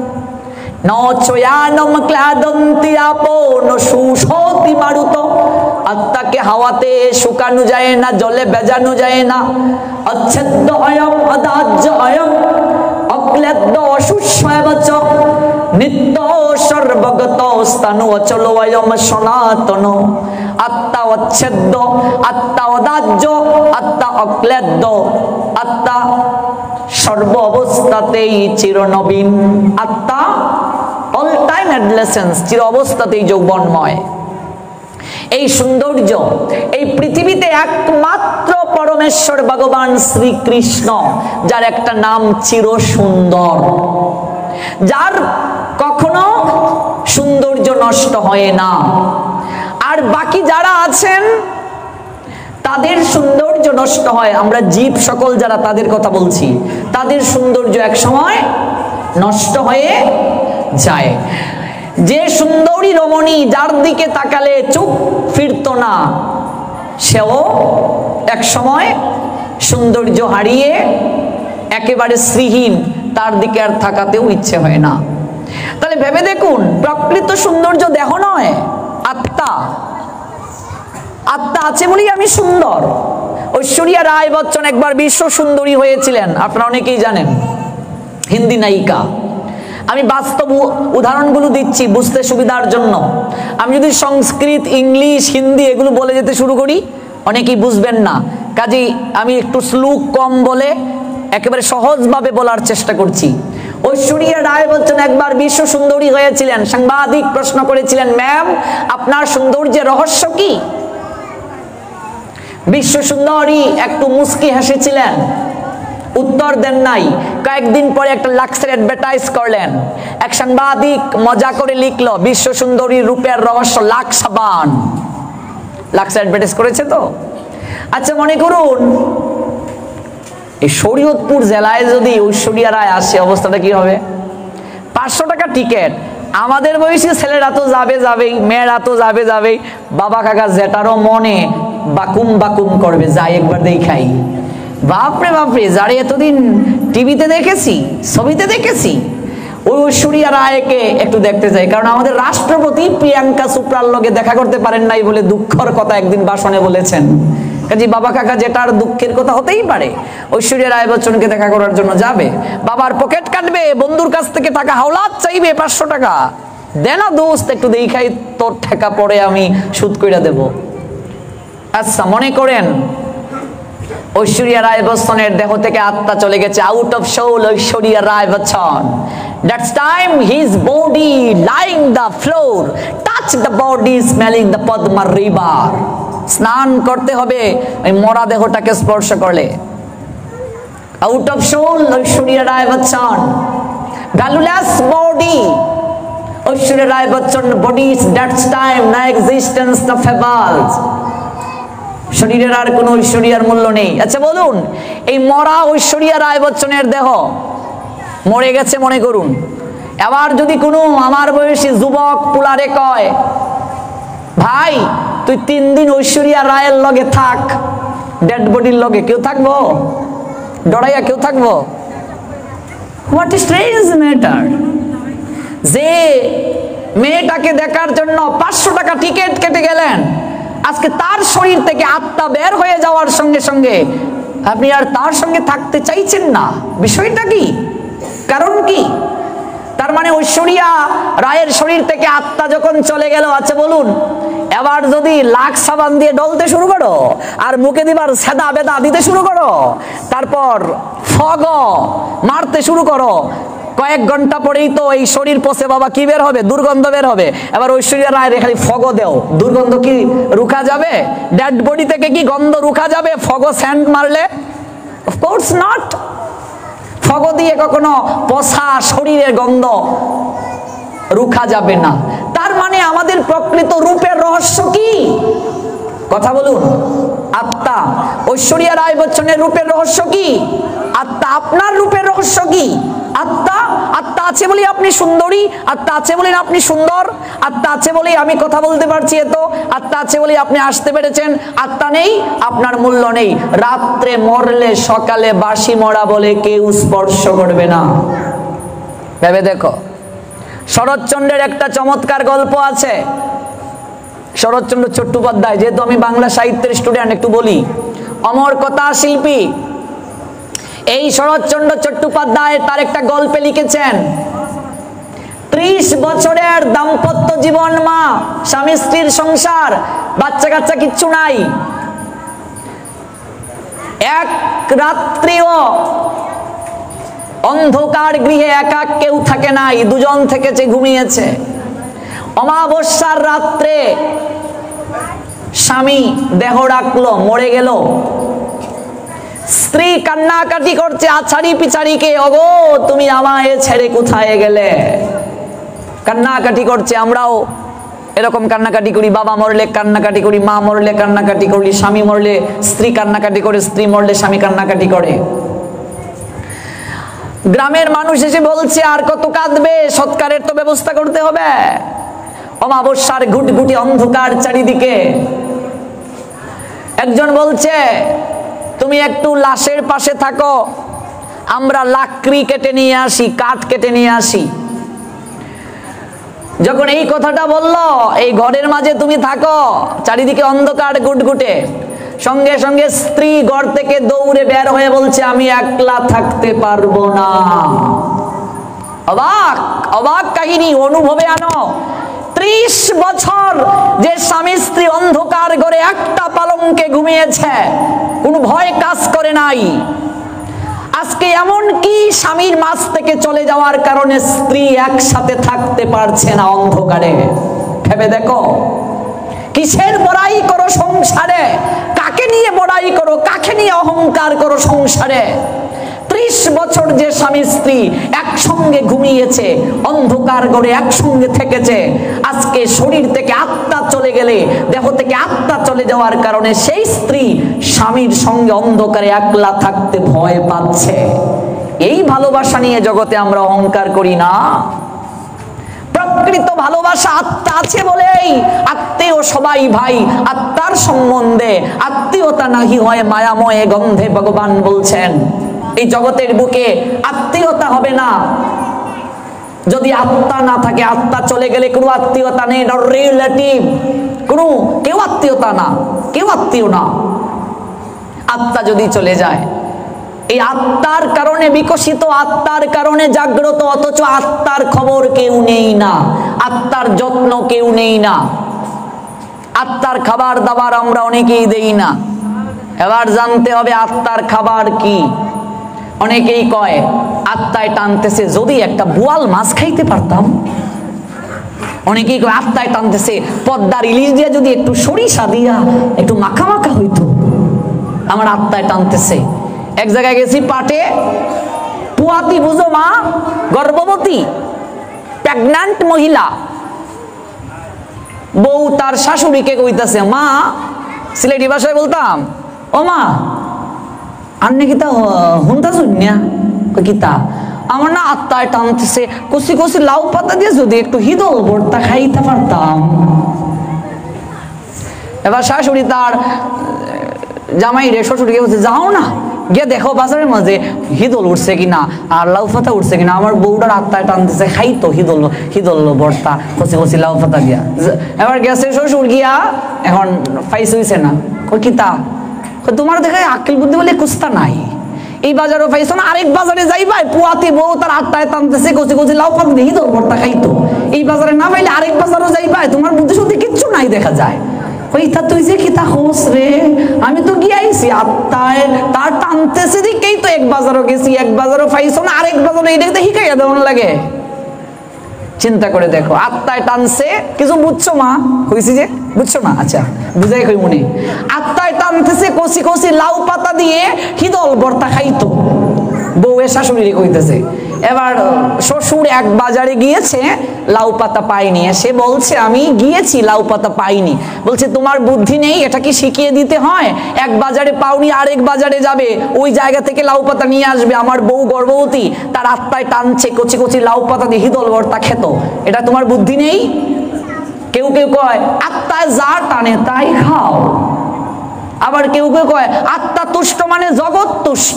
S1: নচয়ানম ক্লাদন্তি আপো নশুষতি মারুত, আত্মাকে হাওয়াতে শুকানো যায় না, জলে ভেজানো যায় না। অচ্ছেদ্য অয়ম অদাহ্য অয়ম অক্লেদ্য অশুষ্যবচ, নিত্য সর্বগত স্থানু অচল অয়ম সনাতন। আত্মা অচ্ছেদ্য, আত্মা অদাহ্য, আত্মা অক্লেদ্য, আত্মা সর্ব অবস্থাতেই চিরনবীন। আত্মা অল টাইম অ্যাডলেসেন্স, চির অবস্থাতেই যৌবনময়। এই সৌন্দর্য এই পৃথিবীতে একমাত্র পরমেশ্বর ভগবান শ্রীকৃষ্ণ, যার একটা নাম চির সুন্দর, যার কখনো সৌন্দর্য নষ্ট হয় না। আর বাকি যারা আছেন তাদের সৌন্দর্য নষ্ট হয়। আমরা জীব সকল যারা, তাদের কথা বলছি, তাদের সৌন্দর্য এক সময় নষ্ট হয়ে যায়। যে সুন্দরী রমণী যার দিকে তাকালে চোখ ফিরত না, সেও এক সময় সৌন্দর্য হারিয়ে একেবারে শ্রীহীন, তার দিকে আর থাকাতেও ইচ্ছে হয় না। তাহলে ভেবে দেখুন, প্রকৃত সৌন্দর্য দেহ নয়, আত্মা। আত্মা আছে বলেই আমি সুন্দর। ঐশ্বরিয়া রায় বচ্চন একবার বিশ্ব সুন্দরী হয়েছিলেন, আপনারা অনেকেই জানেন, হিন্দি নায়িকা। আমি বাস্তব উদাহরণগুলো দিচ্ছি বুঝতে সুবিধার জন্য। আমি যদি সংস্কৃত, ইংলিশ, হিন্দি এগুলো বলে যেতে শুরু করি অনেকেই বুঝবেন না, কাজেই আমি একটু শ্লোক কম বলে একেবারে সহজভাবে বলার চেষ্টা করছি। ঐশ্বরিয়া রায় বচ্চন একবার বিশ্ব সুন্দরী হয়েছিলেন। সাংবাদিক প্রশ্ন করেছিলেন, ম্যাম আপনার সৌন্দর্যের রহস্য কি? বিশ্ব সুন্দরী একটু মুস্কি হেসেছিলেন, উত্তর দেন নাই। কয়েকদিন পরে একটা লাক্সের অ্যাডভার্টাইজ করলেন। এক সাংবাদিক মজা করে লিখলো, বিশ্ব সুন্দরীর রূপের রহস্য লাক্স সাবান। লাক্স অ্যাডভার্টাইজ করেছে তো। আচ্ছা মনে করুন এই শরীয়তপুর জেলায় যদি ঐশ্বরিয়া রায় আসে, অবস্থাটা কি হবে? পাঁচশো টাকা টিকিট। আমাদের বয়সী ছেলেরা তো যাবে যাবেই, মেয়েরা তো যাবে যাবেই, বাবা কাকা জেঠারও মনে বাকুম বাকুম করবে, যাই একবার দেখাই। বাপরে বাপরে, যারে এতদিন টিভিতে দেখেছি, ছবিতে দেখেছি, ওই ঐশ্বরিয়া রায়কে একটু দেখতে চাই। কারণ আমাদের রাষ্ট্রপতি প্রিয়াঙ্কা চোপড়ার লগে দেখা করতে পারেন নাই বলে দুঃখের কথা একদিন ভাষণে বলেছেন। কাজী বাবা কাকা যেটার দুঃখের কথা হতেই পারে, ঐশ্বরিয়া রায় বচ্চনকে দেখা করার জন্য যাবে, বাবার পকেট কাটবে, বন্ধুর কাছ থেকে টাকা হাওলাত চাইবে পাঁচশো টাকা, দেনা দোস্ত একটু দেখাই তোর টাকা পরে আমি সুদ কইরা দেব। আচ্ছা, মনে করেন ঐশ্বরিয়া রায় বচ্চনের দেহ থেকে আত্মা চলে গেছে, out of soul Aishwarya Rai Bachchan. That's time his body lying the floor, touch the body smelling the Padma river. স্নান করতে হবে ওই মরা দেহটাকে স্পর্শ করলে। Out of soul Aishwarya Rai Bachchan, valueless body Aishwarya Rai Bachchan body, that's time no existence the fables, শরীরের আর কোনো ঐশ্বরিয়ার মূল্য নেই। আচ্ছা বলুন, এই মরা ঐশ্বরিয়া রায় বচ্চনের দেহ মরে গেছে মনে করুন, এবার যদি কোনো আমার বয়সী যুবক পুলারে কয়, ভাই তুই তিন দিন ঐশ্বরিয়া রায়ের লগে থাক, ডেড বডির লগে, কেউ থাকবো? ডরাইয়া কেউ থাকবো? হোয়াট ইজ স্ট্রেঞ্জ ম্যাটার, যে মেয়েটাকে দেখার জন্য পাঁচশো টাকা টিকিট কেটে গেলেন, আজকে তার শরীর থেকে আত্মা বের হয়ে যাওয়ার সঙ্গে সঙ্গে আপনি আর তার সঙ্গে থাকতে চাইছেন না। বিষয়টা কি? কারণ কি? তার মানে ঐশ্বরিয়া রায়ের শরীর থেকে আত্মা যখন চলে গেল, আচ্ছা বলুন, এবার যদি লাখ সাবান দিয়ে ডলতে শুরু করো আর মুখে দিবার সেদা বেদা দিতে শুরু করো, তারপর ফগ মারতে শুরু করো, কয়েক ঘন্টা পরেই তো এই শরীর পচে বাবা কি বের হবে? দুর্গন্ধ বের হবে। এবার ঐশ্বরিয়া রায় খালি ফগ দেও, দুর্গন্ধ কি রুখা যাবে? ডেড বডি থেকে কি গন্ধ রুখা যাবে ফগ স্যান্ড মারলে? Of course. ফগ দিয়ে কখনো পচা শরীরের গন্ধ রুখা যাবে না। তার মানে আমাদের প্রকৃত রূপের রহস্য কি? কথা বলুন। আত্মা। ঐশ্বরিয়া রায় বচ্চনের রূপের রহস্য কি? আত্মা। আপনার রূপের রহস্য কি? আত্মা। আত্মা আছে বলেই আপনি সুন্দরী, আত্মা আছে বলেই আপনি সুন্দর, আত্মা আছে বলেই আমি কথা বলতে পারছি, এত আত্মা আছে বলেই আপনি আসতে পেরেছেন। আত্মা নেই, আপনার মূল্য নেই। রাত্রে মরলে সকালে বাসি মরা বলে কেউ স্পর্শ করবে না। ভেবে দেখো। শরৎচন্দ্রের একটা চমৎকার গল্প আছে। শরৎচন্দ্র চট্টোপাধ্যায়, যেহেতু আমি বাংলা সাহিত্যের স্টুডেন্ট একটু বলি, অমর কথা শিল্পী এই শরৎচন্দ্র চট্টোপাধ্যায় তার একটা গল্পে লিখেছেন, ত্রিশ বছরের দাম্পত্য জীবন, মা স্বামী স্ত্রীর সংসার, বাচ্চা কাচ্চা কিচ্ছু নাই। এক রাত্রিও অন্ধকার গৃহে একা কেউ থাকে নাই, দুজন থেকেছে, ঘুমিয়েছে। অমাবস্যার রাত্রে স্বামী দেহ রাখলো, মরে গেল। স্ত্রী কান্নাকাটি করছে আছাড়ি পিছাড়িকে, ওগো তুমি আমায় ছেড়ে কোথায় গেলে? কান্নাকাটি করছে। আমরাও এরকম কান্নাকাটি করি, বাবা মরলে কান্নাকাটি করি, মা মরলে কান্নাকাটি করি, স্বামী মরলে স্ত্রী কান্নাকাটি করে, স্ত্রী মরলে স্বামী কান্নাকাটি করে। গ্রামের মানুষ এসে বলছে, আর কত কাঁদবে, সৎকারের তো ব্যবস্থা করতে হবে। অমাবস্যার ঘুটঘুটি অন্ধকার চারিদিকে। একজন বলছে, তুমি একটু লাশের পাশে থাকো, আমরা লাকড়ি কেটে নিয়ে আসি, কাঠ কেটে নিয়ে আসি। যখন এই কথাটা বলল, এই ঘরের মাঝে তুমি থাকো, চারিদিকে অন্ধকার গুটগুটে, সঙ্গে সঙ্গে স্ত্রী ঘর থেকে দৌড়ে বের হয়ে বলছে, আমি একলা থাকতে পারবো না। অবাক অবাক কাহিনী, অনুভবে আনো। ত্রিশ বছর যে স্বামী স্ত্রী অন্ধকার ঘরে একটা পালঙ্কে ঘুমিয়েছে, কোনো ভয় কাজ করে নাই। আজকে এমন কি স্বামীর মাঝ থেকে চলে যাওয়ার কারণে স্ত্রী একসাথে থাকতে পারছে না অন্ধকারে। ভেবে দেখো, কিসের বড়াই করো সংসারে? কাকে নিয়ে বড়াই করো? কাকে নিয়ে অহংকার করো সংসারে? ত্রিশ বছর যে স্বামী স্ত্রী একসঙ্গে ঘুমিয়েছে, অন্ধকার ঘরে একসঙ্গে থেকেছে, আজকে শরীর থেকে আত্মা চলে গেলে, দেহ থেকে আত্মা চলে যাওয়ার কারণে সেই স্ত্রী স্বামীর সঙ্গে অন্ধকারে একলা থাকতে ভয় পাচ্ছে। এই ভালোবাসা নিয়ে জগতে আমরা অহংকার করি না। প্রকৃত ভালোবাসা আত্মা আছে বলেই আত্মীয় সবাই ভাই, আত্মার সম্বন্ধে আত্মীয়তা নাহি হয় মায়াময় গন্ধে। ভগবান বলছেন এই জগতের বুকে আত্মীয়তা হবে না যদি আত্মা না থাকে। আত্মা চলে গেলে কোনো আত্মীয়তা নেই, রিলেটিভ কোনো কেউ আত্মীয়তা না, কেউ আত্মীয় না আত্মা যদি চলে যায়। এই আত্মার কারণে বিকশিত, আত্মার কারণে জাগ্রত, অথচ আত্মার খবর কেউ নেই না, আত্মার যত্ন কেউ নেই না, আত্মার খাবার দাবার আমরা অনেকেই দেই না। এবার জানতে হবে আত্মার খাবার কি। অনেকেই কয় আত্মায় টানতেছে, যদি একটা বোয়াল মাছ খাইতে পারতাম। অনেকেই কয় আত্মায় টানতেছে পদ্মার ইলিশ দিয়ে যদি একটু সরিষা দিয়া একটু মাখা মাখা হইতো, আমার আত্মায় টানতেছে। এক জায়গায় গেছি পাটে, পুয়াতি বুঝো মা, গর্ভবতী প্রেগন্যান্ট মহিলা, বউ তার শাশুড়িকে কইতাছে, মা, সিলেটি ভাষায় বলতাম, ও মা আন্নে কিতা হুনতা শুনিয়া কিতা, আমার না আত্মায় টানতেছে কষি কষি লাউ পাতা দিয়ে যদি একটু হিদল ভর্তা খাইতে পারতাম। এবার শাশুড়ি তার জামাই রে শ্বশুরকে বলছে, যাও না গিয়ে দেখো বাজারের মাঝে হিদল উঠছে কিনা আর লাউ পাতা উঠছে কিনা, আমার বউটার আত্মায় টানতেছে খাইতো হিদল হিদল ভর্তা কষি কষি লাউ পাতা দিয়া। এবার গেছে শ্বশুর গিয়া, এখন পাইস হইছে না, কই কিতা, তোমার দেখে আকিল বুদ্ধি বলে কুস্তা নাই, এই বাজারও পাইছো না, আরেক বাজারে যাইবা, পুয়াতি বউ তার আত্মায় টানতেছে কচি কচি লাউ পাতা দিয়ে হিদল ভর্তা খাইতো, এই বাজারে না পাইলে আরেক বাজারও যাইবা, তোমার বুদ্ধি শুদ্ধি কিচ্ছু নাই দেখা যায়। ওইটা তুই যে কিতা হোস রে, আমি তো গিয়াইছি আত্মায় তার টানতেছে দিকেই তো এক বাজারও গেছি, এক বাজারও পাইছো না, আরেক বাজারও এইটা শিখাইয়া দেওয়ার লাগে। চিন্তা করে দেখো, আত্মায় টানছে, কিছু বুঝছো মা, হয়েছি যে বুঝছো না, আচ্ছা বুঝাই কই মনে, আত্মায় টানতেছে কষি কষি লাউ পাতা দিয়ে হিদল ভর্তা খাইতো, বউয়ের শাশুড়ি কইতেছে। এবার শ্বশুর এক বাজারে গিয়েছে, লাউ পাতা পাইনি, সে বলছে আমি গিয়েছি লাউ পাতা পাইনি, বলছে তোমার বুদ্ধি নেই, এটা কি শিখিয়ে দিতে হয়, এক বাজারে পাওনি আরেক বাজারে যাবে, ওই জায়গা থেকে লাউ পাতা নিয়ে আসবে, আমার বউ গর্ভবতী তার আত্মায় টানছে কচি কচি লাউ পাতা দিয়ে হিদল ভর্তা খেত, এটা তোমার বুদ্ধি নেই। কেউ কেউ কয় আত্মায় যা টানে তাই খাও, আবার কেউ কেউ কয় আত্মা তুষ্ট মানে জগৎ তুষ্ট।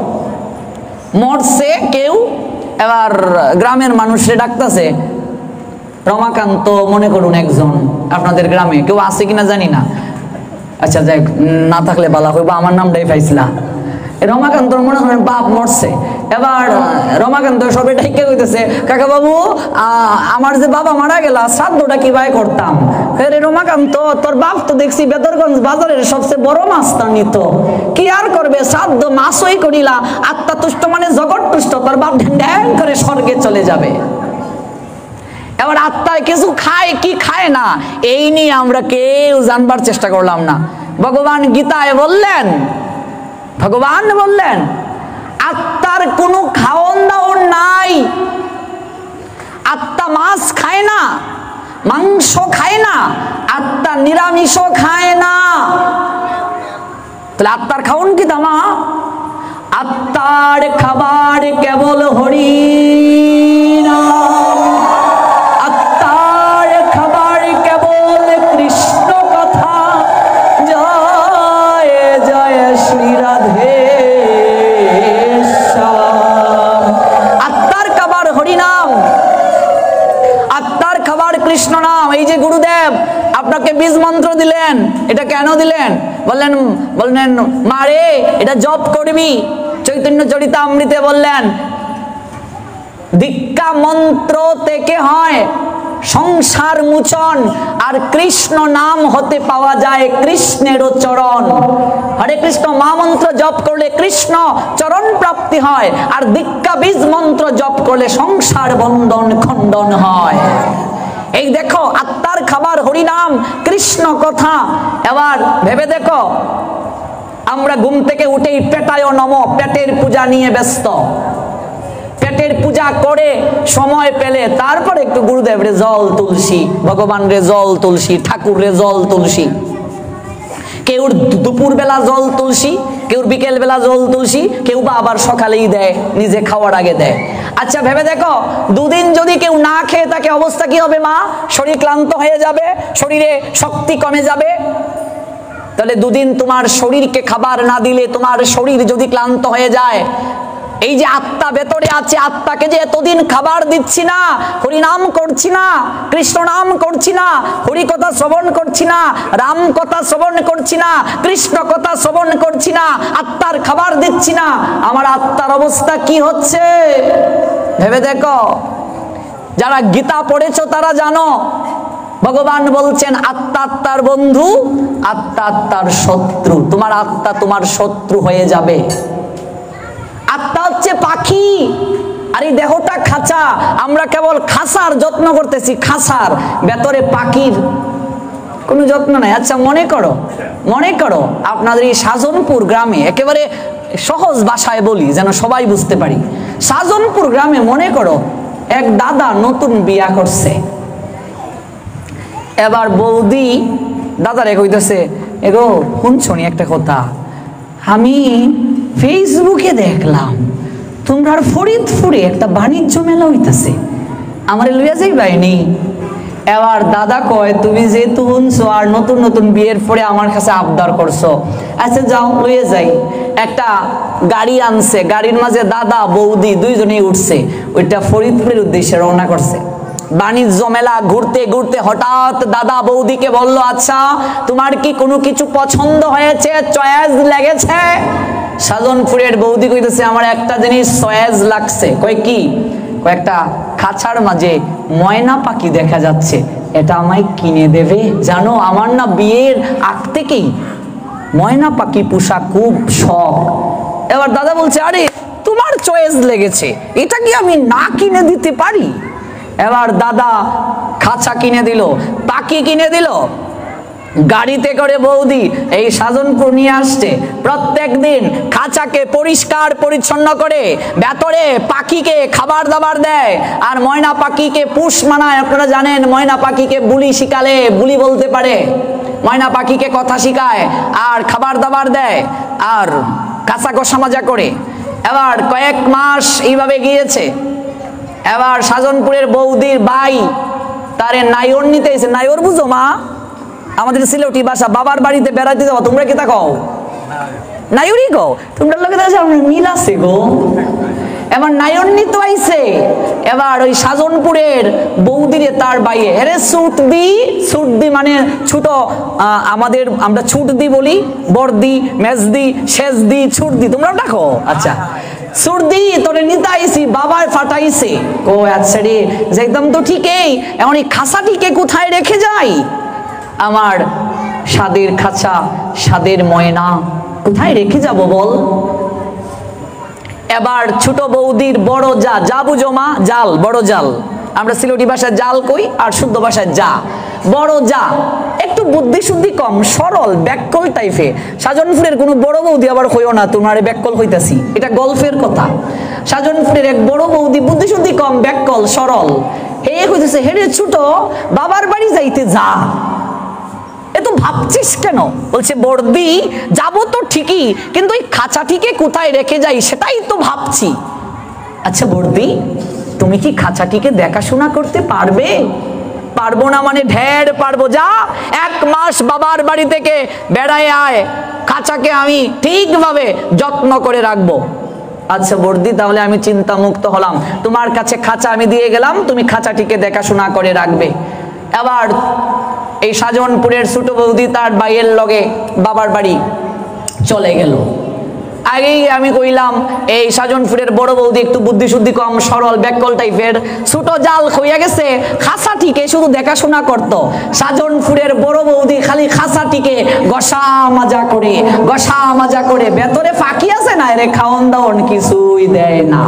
S1: মরছে কেউ, এবার গ্রামের মানুষরে ডাকতেছে, রমাকান্ত মনে করুন একজন আপনাদের গ্রামে কেউ আছে কিনা জানি না, আচ্ছা যাই না থাকলে বলা হইব, আমার নামটাই পাইছিলা, রমাকান্ত মনে করেন বাপ মরছে। এবার রমাকান্ত সবে ডাইকে কইতেছে, কাকা বাবু আমার যে বাবা মারা গেল শ্রাদ্ধটা কিভাবে করতাম। রে রমাকান্ত, তোর বাপ তো দেখছি বেদরগঞ্জ বাজারের সবচেয়ে বড় মাছটা নিত, কি আর করবে, শ্রাদ্ধ মাছই করিলা, আত্মা তুষ্ট মানে জগৎ তুষ্ট, তোর বাপ ঢ্যাং করে স্বর্গে চলে যাবে। এবার আত্মায় কিছু খায় কি খায় না এই নিয়ে আমরা কেউ জানবার চেষ্টা করলাম না। ভগবান গীতায় বললেন, ভগবান বললেন আত্মার কোনো খাওয়ন দাওয়ন নাই, আত্মা মাছ খায় না, মাংস খায় না, আত্মা নিরামিষ খায় না, তাহলে আত্মার খাওয়ন কি দামা? আত্মার খাবার কেবল হরি নাম, আত্মার খাবার কেবল কৃষ্ণ কথা, জয় জয় শ্রী রাধে শ্যাম। আত্মার খাবার হরি নাম, আত্মার খাবার কৃষ্ণ নাম। এই যে গুরুদেব আপনাকে বীজ মন্ত্র দিলেন, এটা কেন দিলেন? বললেন বললেন মারে এটা জপ করবি। চৈতন্য চরিতামৃতে বললেন দীক্ষা মন্ত্র থেকে হয় সংসার মোচন, আর কৃষ্ণ নাম হতে পাওয়া যায় কৃষ্ণেরও চরণ। হরে কৃষ্ণ মহামন্ত্র জপ করলে কৃষ্ণ চরণ প্রাপ্তি হয়, আর দীক্ষা বীজ মন্ত্র জপ করলে সংসার বন্ধন খণ্ডন হয়। এই দেখো আত্মার খাবার হরিনাম কৃষ্ণ কথা। এবার ভেবে দেখো, আমরা ঘুম থেকে উঠেই পেটায় নম, পেটের পূজা নিয়ে ব্যস্ত, পেটের পূজা করে সময় পেলে তারপর একটু গুরুদেব রে জল তুলসী, ভগবান রে জল তুলসী, ঠাকুর রে জল তুলসী। কেউ দুপুর বেলা জল তুলসী, কেউ বিকেল বেলা জল তুলসী, কেউ বা আবার সকালেই দেয়, নিজে খাওয়ার আগে দেয়। আচ্ছা ভেবে দেখো, দুদিন যদি কেউ না খেয়ে থাকে অবস্থা কি হবে মা? শরীর ক্লান্ত হয়ে যাবে, শরীরে শক্তি কমে যাবে। তাহলে দুদিন তোমার শরীরকে খাবার না দিলে, তোমার শরীর যদি ক্লান্ত হয়ে যায়, এই যে আত্মা ভেতরে আছে, আত্মাকে যে এতদিন খাবার দিচ্ছি না, হরি নাম করছি না, কৃষ্ণ নাম করছি না, হরি কথা শ্রবণ করছি না, রাম কথা শ্রবণ করছি না, কৃষ্ণ কথা শ্রবণ করছি না, আত্মার খাবার দিচ্ছি না, আমার আত্মার অবস্থা কি হচ্ছে ভেবে দেখো। যারা গীতা পড়েছো তারা জানো, ভগবান বলছেন আত্মা আত্মার বন্ধু, আত্মা আত্মার শত্রু। তোমার আত্মা তোমার শত্রু হয়ে যাবে। আত্মা হচ্ছে পাখি, আর এই দেহটা খাঁচা। আমরা কেবল খাঁচার যত্ন করতেছি, খাঁচার ভেতরে পাখির কোনো যত্ন নাই। আচ্ছা মনে করো, মনে করো আপনাদের এই সাজনপুর গ্রামে, একেবারে সহজ ভাষায় বলি যেন সবাই বুঝতে পারি, সাজনপুর গ্রামে মনে করো এক দাদা নতুন বিয়া করছে। এবার বৌদি দাদারে কইতেছে, এগো শুনছনি একটা কথা, আমি ফেসবুকে দেখলাম তোমরা ফরিদপুরে একটা বাণিজ্য মেলা হইতেছে, আমার লইয়া যাই বাইনি। এবার দাদা কয়, তুমি যেহেতু শুনছো আর নতুন নতুন বিয়ের পরে আমার কাছে আবদার করছো, আচ্ছা যাও লইয়া যাই। একটা গাড়ি আনছে, গাড়ির মাঝে দাদা বৌদি দুইজনেই উঠছে, ওইটা ফরিদপুরের উদ্দেশ্যে রওনা করছে। বাণিজ্য মেলা ঘুরতে ঘুরতে হঠাৎ দাদা বৌদিকে বলল, আচ্ছা তোমার কি কোনো কিছু পছন্দ হয়েছে, চয়েস লেগেছে? সাজনপুরের বৌদি কইতেছে, আমার একটা জিনিস চয়েস লাগছে। কয় কি? কয়েকটা খাঁচার মাঝে ময়না পাখি দেখা যাচ্ছে, এটা আমায় কিনে দেবে? জানো আমার না বিয়ের আগ থেকেই ময়না পাখি পোষা খুব শখ। এবার দাদা বলছে, আরে তোমার চয়েস লেগেছে, এটা কি আমি না কিনে দিতে পারি? এবার দাদা খাঁচা কিনে দিল, পাখি কিনে দিল, গাড়িতে করে বৌদি এই সাজনপুর নিয়ে আসছে। প্রত্যেক দিন খাঁচাকে পরিষ্কার পরিচ্ছন্ন করে ভেতরে পাখিকে খাবার দাবার দেয়, আর ময়না পাখিকে পুষ মানায়। আপনারা জানেন ময়না পাখিকে বুলি শিখালে বুলি বলতে পারে, ময়না পাখিকে কথা শিখায় আর খাবার দাবার দেয় আর কাঁচা কষা মাজা করে। এবার কয়েক মাস এইভাবে গিয়েছে। এবার সাজনপুরের বৌদির ভাই তারে নাইর নিতে এসে, নাইর বুঝো মা? আমাদের সিলেটি ভাষা, বাবার বাড়িতে বেড়াতে যাওয়া, তোমরা কি তা কও? নাইরি গো, তোমরা লোকে মিল আছে গো। এবার নাইর নিতে আইছে। এবার ওই সাজনপুরের বৌদিরে তার বাইয়ে, হেরে ছুট দি, ছুট দি মানে ছোট, আমাদের আমরা ছুট দি বলি, বর্দি, মেজদি, শেষদি, ছুট দি, তোমরা ডাকো। আচ্ছা সুরদি তোরে নিতে আইছি, বাবার ফাটাইছে। ও আচ্ছা রে, একদম তো ঠিকই, এমন এই খাঁচাটিকে কোথায় রেখে যাই? আমার স্বাদের খাঁচা, স্বাদের ময়না কোথায় রেখে যাব বল? এবার ছোট বৌদির বড় যা, যা বুঝো মা? জাল, বড় জাল। আমরা সিলেটি ভাষায় জাল কই, আর শুদ্ধ ভাষায় যা। বড় যা একটু বুদ্ধি শুদ্ধি কম, সরল ব্যাককল টাইপে। সাজনপুরের কোনো বড় বৌদি আবার হইও না তোমার ব্যাককল হইতাছি, এটা গল্পের কথা। সাজনপুরের এক বড় বৌদি বুদ্ধি শুদ্ধি কম, ব্যাককল সরল। হে হইতেছে, হেরে ছোট বাবার বাড়ি যাইতে যা, এ তো ভাবছিস কেন? বলছে বর্দি যাবো তো ঠিকই, কিন্তু ওই খাঁচাটিকে কোথায় রেখে যাই সেটাই তো ভাবছি। আচ্ছা বর্দি, তুমি কি খাঁচাটিকে দেখাশোনা করতে পারবে? পারবো না মানে ঢের পারবো। যা এক মাস বাবার বাড়ি থেকে বেড়ায় আয়, খাঁচাকে আমি ঠিকভাবে যত্ন করে রাখবো। আচ্ছা বর্দি, তাহলে আমি চিন্তা মুক্ত হলাম, তোমার কাছে খাঁচা আমি দিয়ে গেলাম, তুমি খাঁচাটিকে দেখাশোনা করে রাখবে। এবার এই সাজনপুরের ছোট বৌদি তার ভাইয়ের লগে বাবার বাড়ি চলে গেল। আগেই আমি কইলাম এই সাজনপুরের বড় বৌদি একটু বুদ্ধি শুদ্ধি কম, সরল ব্যাককল টাইপের। ছোট জাল হইয়া গেছে, খাঁচাটিকে শুধু দেখাশোনা করতো। সাজনপুরের বড় বৌদি খালি খাঁচাটিকে গসা মাজা করে, গসা মাজা করে, ভেতরে ফাঁকি আছে না, রে খাওয়ন দাওয়ন কিছুই দেয় না।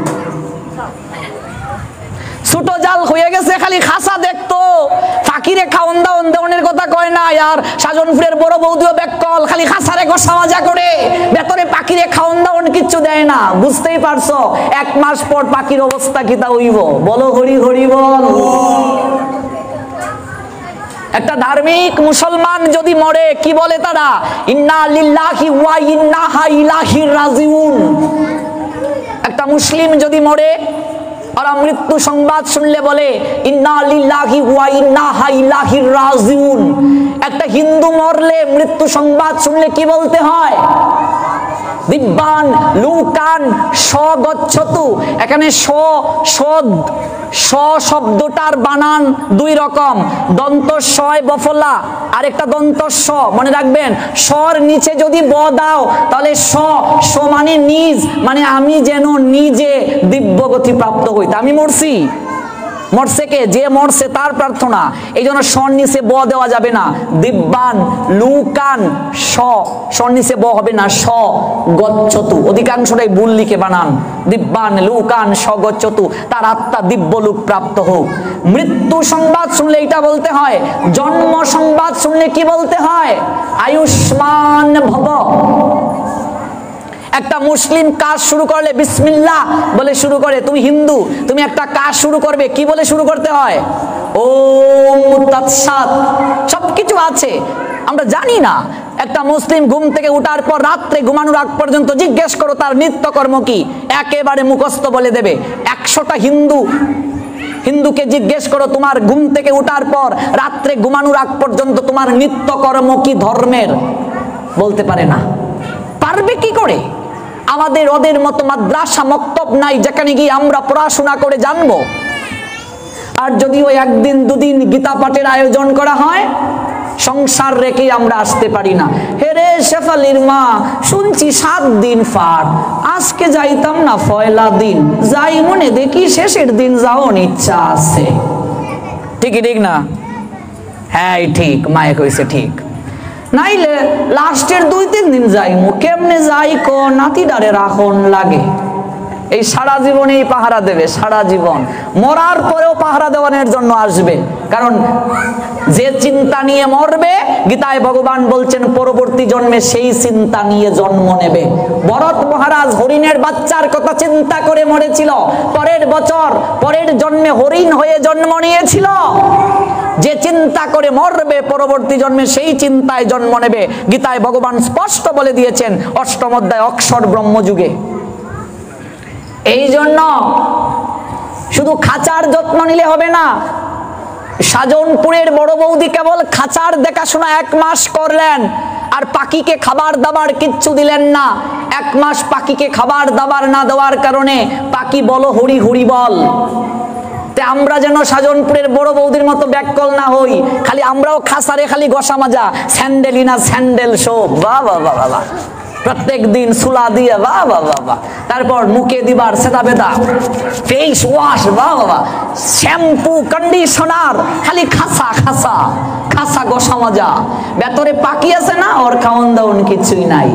S1: ছোট জাল হয়ে গেছে, খালি খাঁচা দেখতো, ফাঁকিরে খাওয়ন দাওয়ন দেওয়ানের কথা কয় না। আর সাজনপুরের বড় বৌদিও ব্যাককল, খালি খাঁচারে গসা মাজা করে, ভেতরে পাখিরে খাওয়ন দাওয়ন কিচ্ছু দেয় না। বুঝতেই পারছো এক মাস পর পাখির অবস্থা কি তা হইব? বলো হরি হরি বল। একটা ধার্মিক মুসলমান যদি মরে কি বলে তারা? ইন্না লিল্লাহি ওয়া ইন্না ইলাইহি রাজিউন। একটা মুসলিম যদি মরে আর মৃত্যু সংবাদ শুনলে বলে ইন্না লিল্লাহি ওয়া ইন্না ইলাইহি রাজিউন। একটা হিন্দু মরলে মৃত্যু সংবাদ শুনলে কি বলতে হয়? দিব্যান লুকান স্বগচ্ছতু। এখানে স স শব্দটার বানান দুই রকম, দন্ত শয় বফলা আর একটা দন্ত স। মনে রাখবেন, স্বর নিচে যদি ব দাও তাহলে স স মানে নিজ, মানে আমি যেন নিজে দিব্যগতি প্রাপ্ত হইতে। আমি মরছি, মরছে কে? যে মরছে তার প্রার্থনা, এই জন্য স্বর নিচে ব দেওয়া যাবে না। দিব্যান লুকান স, স্বর নিচে ব হবে না, স গচ্ছতু। অধিকাংশটাই ভুল লিখে বানান। দিব্যান লুকান স গচ্ছতু, তার আত্মা দিব্যলোক প্রাপ্ত হোক। মৃত্যু সংবাদ শুনলে এটা বলতে হয়। জন্ম সংবাদ শুনলে কি বলতে হয়? আয়ুষ্মান ভব। একটা মুসলিম কাজ শুরু করলে বিসমিল্লাহ বলে শুরু করে। তুমি হিন্দু, তুমি একটা কাজ শুরু করবে, কি বলে শুরু করতে হয়? ওম তৎসাৎ। সবকিছু আছে, আমরা জানি না। একটা মুসলিম ঘুম থেকে উঠার পর রাত্রে ঘুমানোর আগ পর্যন্ত জিজ্ঞেস করো তার নিত্যকর্ম কি, একেবারে মুখস্থ বলে দেবে। একশোটা হিন্দু হিন্দুকে জিজ্ঞেস করো তোমার ঘুম থেকে উঠার পর রাত্রে ঘুমানোর আগ পর্যন্ত তোমার নিত্যকর্ম কি ধর্মের, বলতে পারে না। পারবে কি করে? আমাদের ওদের মতো মাদ্রাসা মক্তব নাই যেখানে গিয়ে আমরা পড়াশোনা করে জানবো। আর যদিও একদিন দুদিন গীতা পাঠের আয়োজন করা হয়, সংসার রেখে আমরা আসতে পারি না। হেরে শেফালির মা, শুনছি সাত দিন পাঠ, আজকে যাইতাম না পয়লা দিন, যাই মনে দেখি শেষের দিন যাওয়ার ইচ্ছা আছে। ঠিকই ঠিক না? হ্যাঁ ঠিক, মায়ে কইছে ঠিক। নাইলে লাস্টের দুই তিন দিন যাইমু, কেমনে যাই ক নাতিদারে রাখন লাগে। এই সারা জীবনেই পাহারা দেবে, সারা জীবন। মরার পরেও পাহারা দেওয়ানোর জন্য আসবে। কারণ যে চিন্তা নিয়ে মরবে, গীতায় ভগবান বলছেন পরবর্তী জন্মে সেই চিন্তা নিয়ে জন্ম নেবে। ভরত মহারাজ হরিণের বাচ্চার কথা চিন্তা করে মরেছিল, পরের বছর পরের জন্মে হরিণ হয়ে জন্ম নিয়েছিল। যে চিন্তা করে মরবে পরবর্তী জন্মে সেই চিন্তায় জন্ম নেবে। গীতায় ভগবান স্পষ্ট বলে দিয়েছেন অষ্টম অধ্যায় অক্ষর ব্রহ্মযুগে। এই জন্য শুধু খাঁচার যত্ন নিলে হবে না। সাজনপুরের বড় বৌদি কেবল খাঁচার দেখাশোনা এক মাস করলেন, আর পাখিকে খাবার দাবার কিচ্ছু দিলেন না। এক মাস পাখিকে খাবার দাবার না দেওয়ার কারণে পাখি বলো হরি হরি বল। আমরা যেন সাজনপুরের বড় বৌদির মতো ব্যাককল না হই, খালি আমরাও খাসারে খালি গসা মাজা, স্যান্ডেল ইনা স্যান্ডেল শো, বাহ বাহ বাহ বাহ, প্রত্যেক দিন সুলা দিয়ে বাহ বাহ বাহ বাহ, তারপর মুখে দিবার সেদা বেদা, ফেস ওয়াশ বাহ বাহ, শ্যাম্পু কন্ডিশনার, খালি খাসা খাসা খাসা গসা মাজা। ভেতরে পাখি আছে না, ওর খাওয়ান দাওয়ান কিছুই নাই।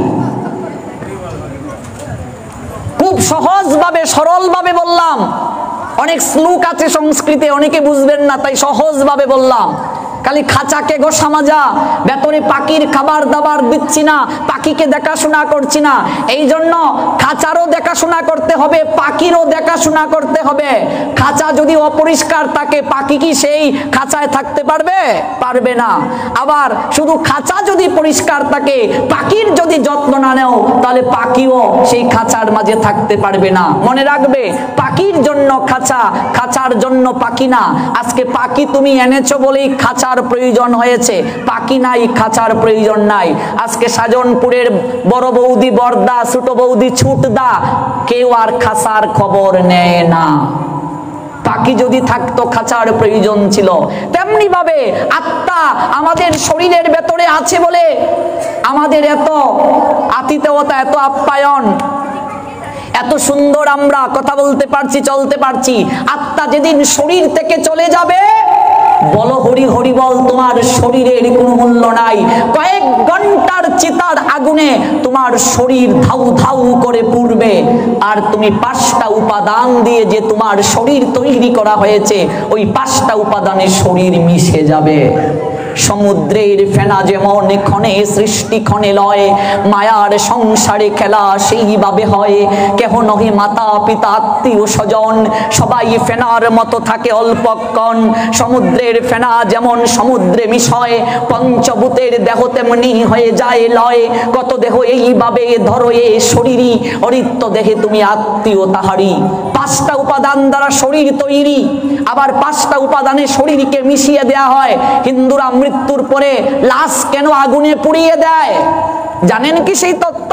S1: খুব সহজ ভাবে সরল ভাবে বললাম, অনেক শ্লোক আছে সংস্কৃতে, অনেকে বুঝবেন না, তাই সহজ ভাবে বললাম। খালি খাঁচাকে গোসা মাজা, ভেতরে পাখির খাবার দাবার দিচ্ছি না, পাখিকে দেখাশোনা করছি না। এই জন্য খাঁচারও দেখাশোনা করতে হবে, পাখিরও দেখাশোনা করতে হবে। খাঁচা যদি অপরিষ্কার থাকে, পাখি কি সেই খাঁচায় থাকতে পারবে? পারবে না। আবার শুধু খাঁচা যদি পরিষ্কার থাকে, পাখির যদি যত্ন না নেও, তাহলে পাখিও সেই খাঁচার মাঝে থাকতে পারবে না। মনে রাখবে, পাখির জন্য খাঁচা, খাঁচার জন্য পাখি না। আজকে পাখি তুমি এনেছো বলেই খাঁচার প্রয়োজন হয়েছে, পাখি নাই, খাঁচার প্রয়োজন নাই। আজকে সাজনপুরের বড় বৌদি বর্দা, ছোট বৌদি ছুটদা, কেউ আর খাঁচার খবর নেয় না। পাখি যদি থাকতো খাঁচার প্রয়োজন ছিল। তেমনি ভাবে আত্মা আমাদের শরীরের ভেতরে আছে বলে আমাদের এত আতিথেয়তা, এত আপ্যায়ন, এত সুন্দর আমরা কথা বলতে পারছি, চলতে পারছি। আত্মা যেদিন শরীর থেকে চলে যাবে, বলো হরি হরি বল, তোমার শরীরের কোনো মূল্য নাই। কয়েক ঘন্টার চিতার আগুনে তোমার শরীর ধাউ ধাউ করে পুড়বে, আর তুমি পাঁচটা উপাদান দিয়ে যে তোমার শরীর তৈরি করা হয়েছে, ওই পাঁচটা উপাদানে শরীর মিশে যাবে। সমুদ্রের ফেনা যেমন ক্ষণে সৃষ্টি ক্ষণে লয়, মায়ার সংসারে খেলা সেইভাবে হয়। কেহ নহে মাতা পিতা আত্মীয় স্বজন, সবাই ফেনার মতো থাকে অল্পক্ষণ। সমুদ্রের ফেনা যেমন সমুদ্রে মিশয়, পঞ্চভূতের দেহ তেমনি হয়ে যায় লয়। কত দেহ এইভাবে ধরো এ শরীরই, অরিত্য দেহে তুমি আত্মীয় তাহারি। পাঁচটা উপাদান দ্বারা শরীর তৈরি, আবার পাঁচটা উপাদানে শরীরকে মিশিয়ে দেয়া হয়। হিন্দুরা মৃত্যুর পরে লাশ কেন আগুনে পুড়িয়ে দেয় জানেন কি সেই তত্ত্ব?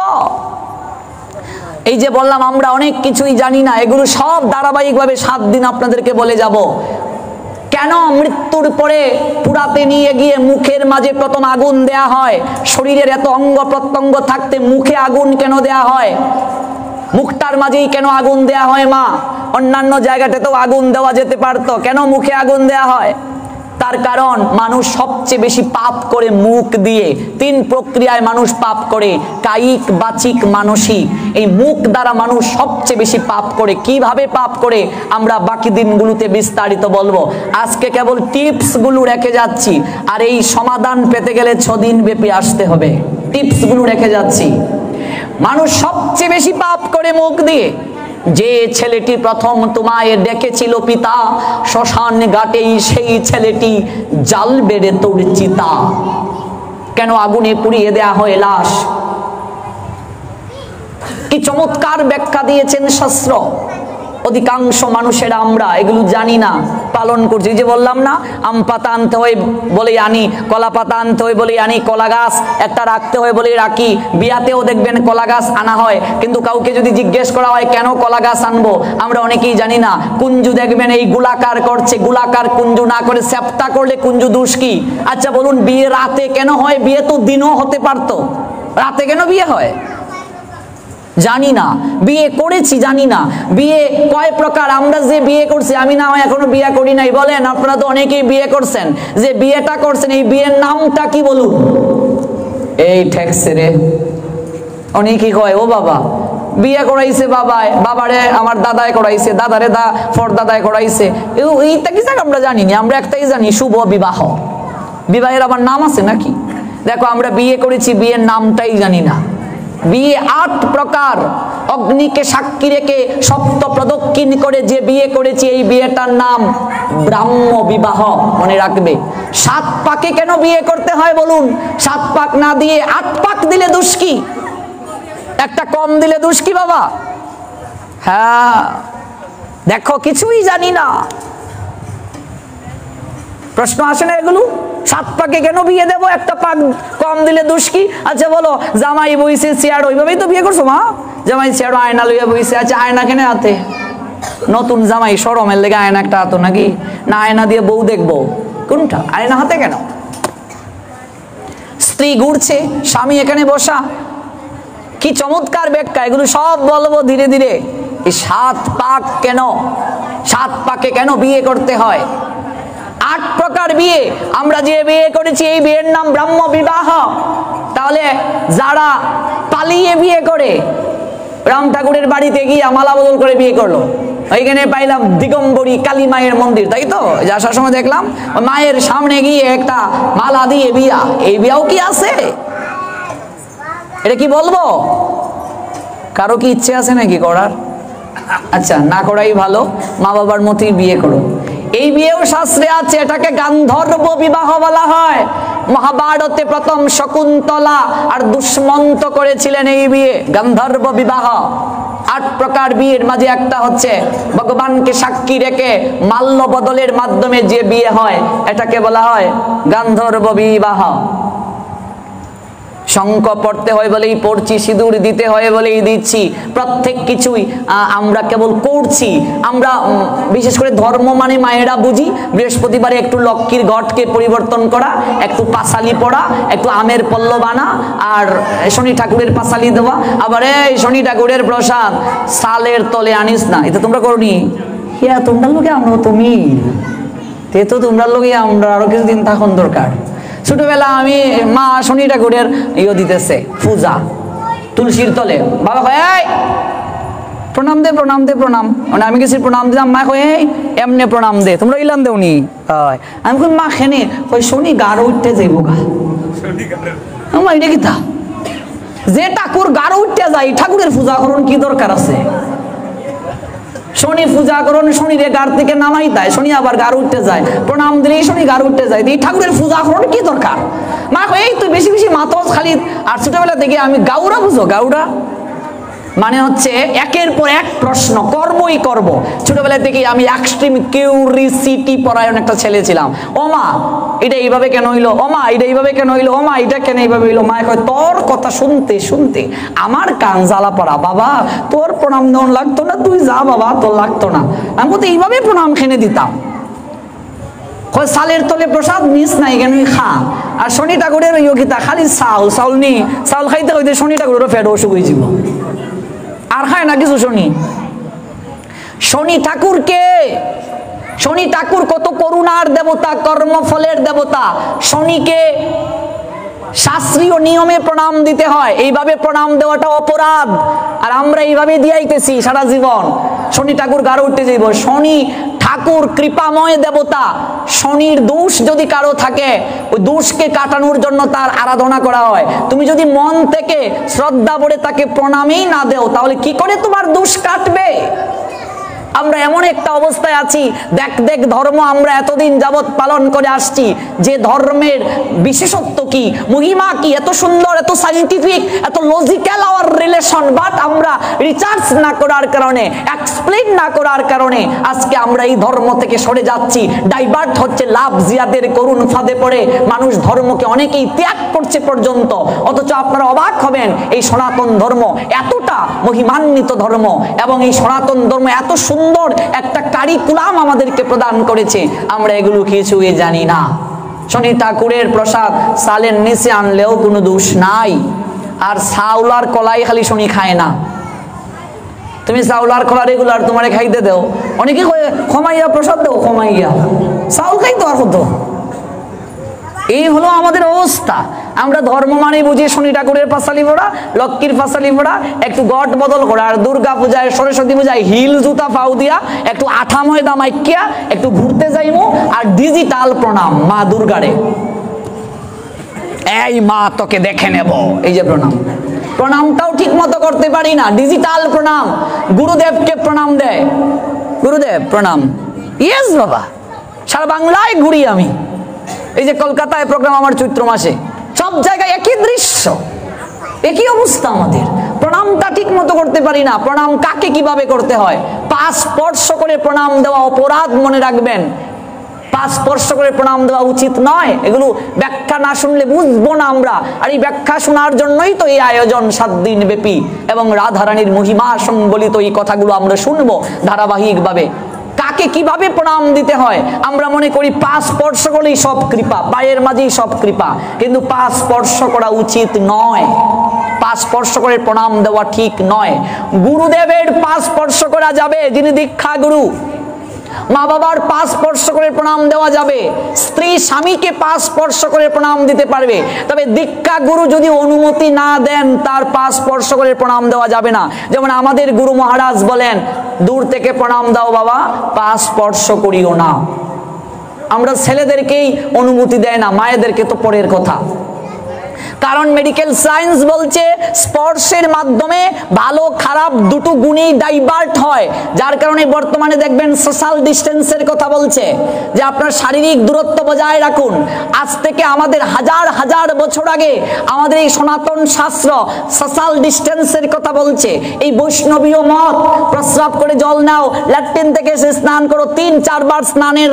S1: এই যে বললাম আমরা অনেক কিছুই জানি না, এগুলো সব ধারাবাহিকভাবে সাত দিন আপনাদেরকে বলে যাব। কেন মৃত্যুর পরে পুরাতে নিয়ে গিয়ে মুখের মাঝে প্রথম আগুন দেয়া হয়? শরীরের এত অঙ্গ প্রত্যঙ্গ থাকতে মুখে আগুন কেন দেয়া হয়? মুখটার মাঝেই কেন আগুন দেয়া হয় মা? অন্যান্য জায়গাটাতেও আগুন দেওয়া যেতে পারতো, কেন মুখে আগুন দেয়া হয়? তার কারণ মানুষ সবচেয়ে বেশি পাপ করে মুখ দিয়ে। তিন প্রক্রিয়ায় মানুষ পাপ করে, কায়িক, বাচিক, মানসিক। এই মুখ দ্বারা মানুষ সবচেয়ে বেশি পাপ করে। কিভাবে পাপ করে আমরা বাকি দিনগুলোতে বিস্তারিত বলবো, আজকে কেবল টিপস গুলো রেখে যাচ্ছি। আর এই সমাধান পেতে গেলে ছদিন ব্যাপী আসতে হবে। টিপস গুলো রেখে যাচ্ছি। মানুষ সবচেয়ে বেশি পাপ করে মুখ দিয়ে। যে ছেলেটি প্রথম তোমায় ডেকেছিল পিতা, শ্মশান ঘাটেই সেই ছেলেটি জাল বেড়ে তোর চিতা। কেন আগুনে পুড়িয়ে দেয়া হয় লাশ? কি চমৎকার ব্যাখ্যা দিয়েছেন শাস্ত্র। অধিকাংশ মানুষেরা আমরা এগুলো জানি না, পালন করছি। যে বললাম না, আম পাতা আনতে হয় বলে আনি, কলা পাতা আনতে হয় বলে আনি, কলা গাছ একটা রাখতে হয় বলে রাখি। বিয়াতেও দেখবেন কলা গাছ আনা হয়, কিন্তু কাউকে যদি জিজ্ঞেস করা হয় কেন কলা গাছ আনবো, আমরা অনেকেই জানি না। কুঞ্জু দেখবেন এই গোলাকার করছে, গোলাকার কুঞ্জু না করে চ্যাপ্টা করলে কুঞ্জু দোষ কি? আচ্ছা বলুন, বিয়ে রাতে কেন হয়? বিয়ে তো দিনও হতে পারতো, রাতে কেন বিয়ে হয়? জানি না। বিয়ে করেছি জানি না। বিয়ে কয় প্রকার? আমরা যে বিয়ে করছি, আমি না হয় এখনো বিয়ে করি নাই, বলেন আপনারা তো অনেকেই বিয়ে করছেন। যে বিয়েটা করছেন এই বিয়ের নামটা কি বলুন? এই ঠেকছে রে, অনেকেই কয় ও বাবা বিয়ে করাইছে বাবায়, বাবারে আমার দাদায় করাইছে, দাদারে দা ফর দাদায় করাইছে। এইটা কি জানি আমরা জানি না। আমরা একটাই জানি, শুভ বিবাহ। বিবাহের আবার নাম আছে নাকি? দেখো আমরা বিয়ে করেছি, বিয়ের নামটাই জানি না। বিয়ে আট প্রকার। অগ্নিকে সাক্ষী রেখে সপ্ত প্রদক্ষিণ করে যে বিয়ে করেছি, এই বিয়েটার নাম ব্রাহ্ম বিবাহ। মনে রাখবে। সাত পাকে কেন বিয়ে করতে হয় বলুন? সাত পাক না দিয়ে আট পাক দিলে দোষ কি? একটা কম দিলে দোষ কি বাবা? হ্যাঁ দেখো, কিছুই জানি না। প্রশ্ন আসে না এগুলো? সাত পাকে কেন বিয়ে দেবো? একটা পাক কম দিলে দোষ কি? আচ্ছা বলো, জামাই বইছে চেয়ার, ওইভাবেই তো বিয়ে করছো মা। জামাই চেয়ার আয়না লইয়া বইছে। আচ্ছা আয়না কেন হাতে? নতুন জামাই সরমের লেগে আয়না একটা হাতো নাকি? না আয়না দিয়ে বউ দেখবো, কোনটা? আয়না হাতে কেন? স্ত্রী ঘুরছে, স্বামী এখানে বসা। কি চমৎকার ব্যাখ্যা! এগুলো সব বলবো ধীরে ধীরে। এই সাত পাক কেন, সাত পাকে কেন বিয়ে করতে হয়? আট প্রকার বিয়ে। আমরা যে বিয়ে করেছি এই বিয়ের নাম ব্রাহ্ম বিবাহ। তাহলে যারা পালিয়ে বিয়ে করে, রাম ঠাকুরের বাড়িতে গিয়ে মালা বদল করে বিয়ে করলো, ওইখানে পাইলাম দিগম্বরী কালী মায়ের মন্দির, তাই তো? আসার সময় দেখলাম মায়ের সামনে গিয়ে একটা মালা দিয়ে বিয়া। এই বিয়াও কি আছে? এটা কি বলবো? কারো কি ইচ্ছে আছে নাকি করার? আচ্ছা না করাই ভালো, মা বাবার মতোই বিয়ে করো। এই বিয়েও শাস্ত্রে আছে, এটাকে গান্ধর্ব বিবাহ বলা হয়। মহাভারতে প্রথম শকুন্তলা আর দুষ্মন্ত করেছিলেন এই বিয়ে, গান্ধর্ব বিবাহ। আট প্রকার বিয়ের মাঝে একটা হচ্ছে ভগবানকে সাক্ষী রেখে মাল্য বদলের মাধ্যমে যে বিয়ে হয়, এটাকে বলা হয় গান্ধর্ব বিবাহ। শঙ্খ পড়তে হয় বলেই পড়ছি, সিঁদুর দিতে হয় বলেই দিচ্ছি, প্রত্যেক কিছুই আমরা কেবল করছি। আমরা বিশেষ করে ধর্ম মানে মায়েরা বুঝি, বৃহস্পতিবারে একটু লক্ষ্মীর ঘটকে পরিবর্তন করা, একটু পাঁচালি পড়া, একটু আমের পল্লব আনা, আর শনি ঠাকুরের পাঁচালি দেওয়া। আবার এই শনি ঠাকুরের প্রসাদ সালের তলে আনিস না, এটা তোমরা করনি? হ্যাঁ তোমরা লোকে আমরা, তুমি তে তো তোমরা লোকে আমরা আরো কিছুদিন থাকুন দরকার। ছোটবেলা আমি মা শনি ঠাকুরের ইয়ে দিতেছে পূজা তুলসীর তলে, বাবা কয় প্রণাম দে প্রণাম দে প্রণাম মানে আমি গেছি প্রণাম দিলাম মা কই এমনে প্রণাম দে তোমরা ইলান দেওনি হয় আমি কই মা খেনে কই শনি গাড় উঠতে যাইব গা শনি গাড় আমা এটা কি তা যে ঠাকুর গাড় উঠতে যায় ঠাকুরের পূজা করুন কি দরকার আছে শনি পূজা করুন শনি রে গাড় থেকে নামাই দেয় শনি আবার গাড় উঠতে যায় প্রণাম দিলেই শনি গাড় উঠতে যায় এই ঠাকুরের পূজা করুন কি দরকার মা কই এই তুই বেশি বেশি মাতস খালি আর ছোটবেলা থেকে আমি গাউরা বুঝো গাউরা মানে হচ্ছে একের পর এক প্রশ্ন করবই করব ছোটবেলা থেকে আমি এক্সট্রিম কিউরিসিটি পরায়ণ একটা ছেলে ছিলাম ও মা এটা এইভাবে কেন হইলো ও মা এটা এইভাবে কেন হইলো ও মা এটা কেন এইভাবে হইলো মা কয় তোর কথা শুনতে শুনতে আমার কান জ্বালা পড়া বাবা তোর প্রণাম দেওয়ান লাগতো না তুই যা বাবা তোর লাগতো না আমি তো এইভাবে প্রণাম খেনে দিতাম কয় সালের তলে প্রসাদ মিস নাই কেন খা আর শনি ঠাকুরের ওই গীতা খালি চাউল চাউল নি চাউল খাইতে হইতে শনি ঠাকুরেরও ফেট অসুখ হয়ে যাব আর খায় না কিছু শনি শনি ঠাকুরকে শনি ঠাকুর কত করুণার দেবতা কর্মফলের দেবতা শনিকে শাস্ত্রীয় নিয়মে প্রণাম দিতে হয় এইভাবে প্রণাম দেওয়াটা অপরাধ আর আমরা এইভাবে দিয়াইতেছি সারা জীবন শনি ঠাকুর গাড় উঠতে যাইব শনি ঠাকুর কৃপাময় দেবতা শনির দোষ যদি কারো থাকে ওই দোষকে কাটানোর জন্য তার আরাধনা করা হয় তুমি যদি মন থেকে শ্রদ্ধা ভরে তাকে প্রণামই না দেও তাহলে কি করে তোমার দোষ কাটবে আমরা এমন একটা অবস্থায় আছি দেখ দেখ ধর্ম আমরা এতদিন যাবত পালন করে আসছি যে ধর্মের বিশেষত্ব কি মহিমা কি এত সুন্দর এত সায়েন্টিফিক এত লজিক্যাল আওয়ার রিলেশন বাট আমরা রিসার্চ না করার কারণে এক্সপ্লেইন না করার কারণে আজকে আমরা এই ধর্ম থেকে সরে যাচ্ছি ডাইভার্ট হচ্ছে লাভ জিয়াদের করুণ ফাঁদে পড়ে মানুষ ধর্মকে অনেকেই ত্যাগ করছে পর্যন্ত অথচ আপনারা অবাক হবেন এই সনাতন ধর্ম এতটা মহিমান্বিত ধর্ম এবং এই সনাতন ধর্ম এত সুন্দর সুন্দর একটা কারিকুলাম আমাদেরকে প্রদান করেছে আমরা এগুলো কিছুই জানি না শনি ঠাকুরের প্রসাদ সালের নিচে আনলেও কোনো দোষ নাই আর চাউলার কলাই খালি শনি খায় না তুমি চাউলার কলা রেগুলার তোমারে খাইতে দেও অনেকে ক্ষমাইয়া প্রসাদ দেও ক্ষমাইয়া চাউল খাইতো আর কত এই হলো আমাদের অবস্থা আমরা ধর্ম মানে বুঝি শনি ঠাকুরের পাঁচালি পড়া লক্ষ্মীর পাঁচালি পড়া একটু গট বদল করা আর দুর্গা পূজায় সরস্বতী পূজায় হিল জুতা পাও দিয়া একটু আঠা ময়দা মাইকিয়া একটু ঘুরতে যাইমু আর ডিজিটাল প্রণাম মা দুর্গারে এই মা তোকে দেখে নেব এই যে প্রণাম প্রণামটাও ঠিক মতো করতে পারি না ডিজিটাল প্রণাম গুরুদেবকে প্রণাম দেয় গুরুদেব প্রণাম ইয়েস বাবা সারা বাংলায় ঘুরি আমি এই যে কলকাতায় প্রোগ্রাম আমার চৈত্র মাসে সব জায়গায় একই দৃশ্য একই অবস্থা আমাদের প্রণামটা ঠিক মতো করতে পারি না প্রণাম কাকে কিভাবে করতে হয় পা স্পর্শ করে প্রণাম দেওয়া অপরাধ মনে রাখবেন পা স্পর্শ করে প্রণাম দেওয়া উচিত নয় এগুলো ব্যাখ্যা না শুনলে বুঝবো না আমরা আর এই ব্যাখ্যা শোনার জন্যই তো এই আয়োজন সাত দিন ব্যাপী এবং রাধারানীর মহিমা সংবলিত এই কথাগুলো আমরা শুনবো ধারাবাহিকভাবে কাকে কিভাবে প্রণাম দিতে হয় আমরা মনে করি পা স্পর্শ করলেই সব কৃপা পায়ের মাঝেই সব কৃপা কিন্তু পা স্পর্শ করা উচিত নয় পা স্পর্শ করে প্রণাম দেওয়া ঠিক নয় গুরুদেবের পা স্পর্শ করা যাবে যিনি দীক্ষা গুরু মা বাবার পা স্পর্শ করে প্রণাম দেওয়া যাবে স্ত্রী স্বামীকে পা স্পর্শ করে প্রণাম দিতে পারবে তবে দীক্ষা গুরু যদি অনুমতি না দেন তার পা স্পর্শ করে প্রণাম দেওয়া যাবে না যেমন আমাদের গুরু মহারাজ বলেন দূর থেকে প্রণাম দাও বাবা পা স্পর্শ করিও না আমরা ছেলেদেরকেই অনুমতি দেয় না মায়েদেরকে তো পরের কথা কারণ মেডিকেল সায়েন্স বলছে স্পর্শের মাধ্যমে ভালো খারাপ দুটো গুণই ডাইভার্ট হয় যার কারণে বর্তমানে দেখবেন সোশ্যাল ডিস্টেন্সের কথা বলছে যে আপনার শারীরিক দূরত্ব বজায় রাখুন আজ থেকে আমাদের হাজার হাজার বছর আগে আমাদের এই সনাতন শাস্ত্র সোশ্যাল ডিস্টেন্সের কথা বলছে এই বৈষ্ণবীয় মত প্রস্রাব করে জল নাও ল্যাট্রিন থেকে এসে স্নান করো তিন চারবার স্নানের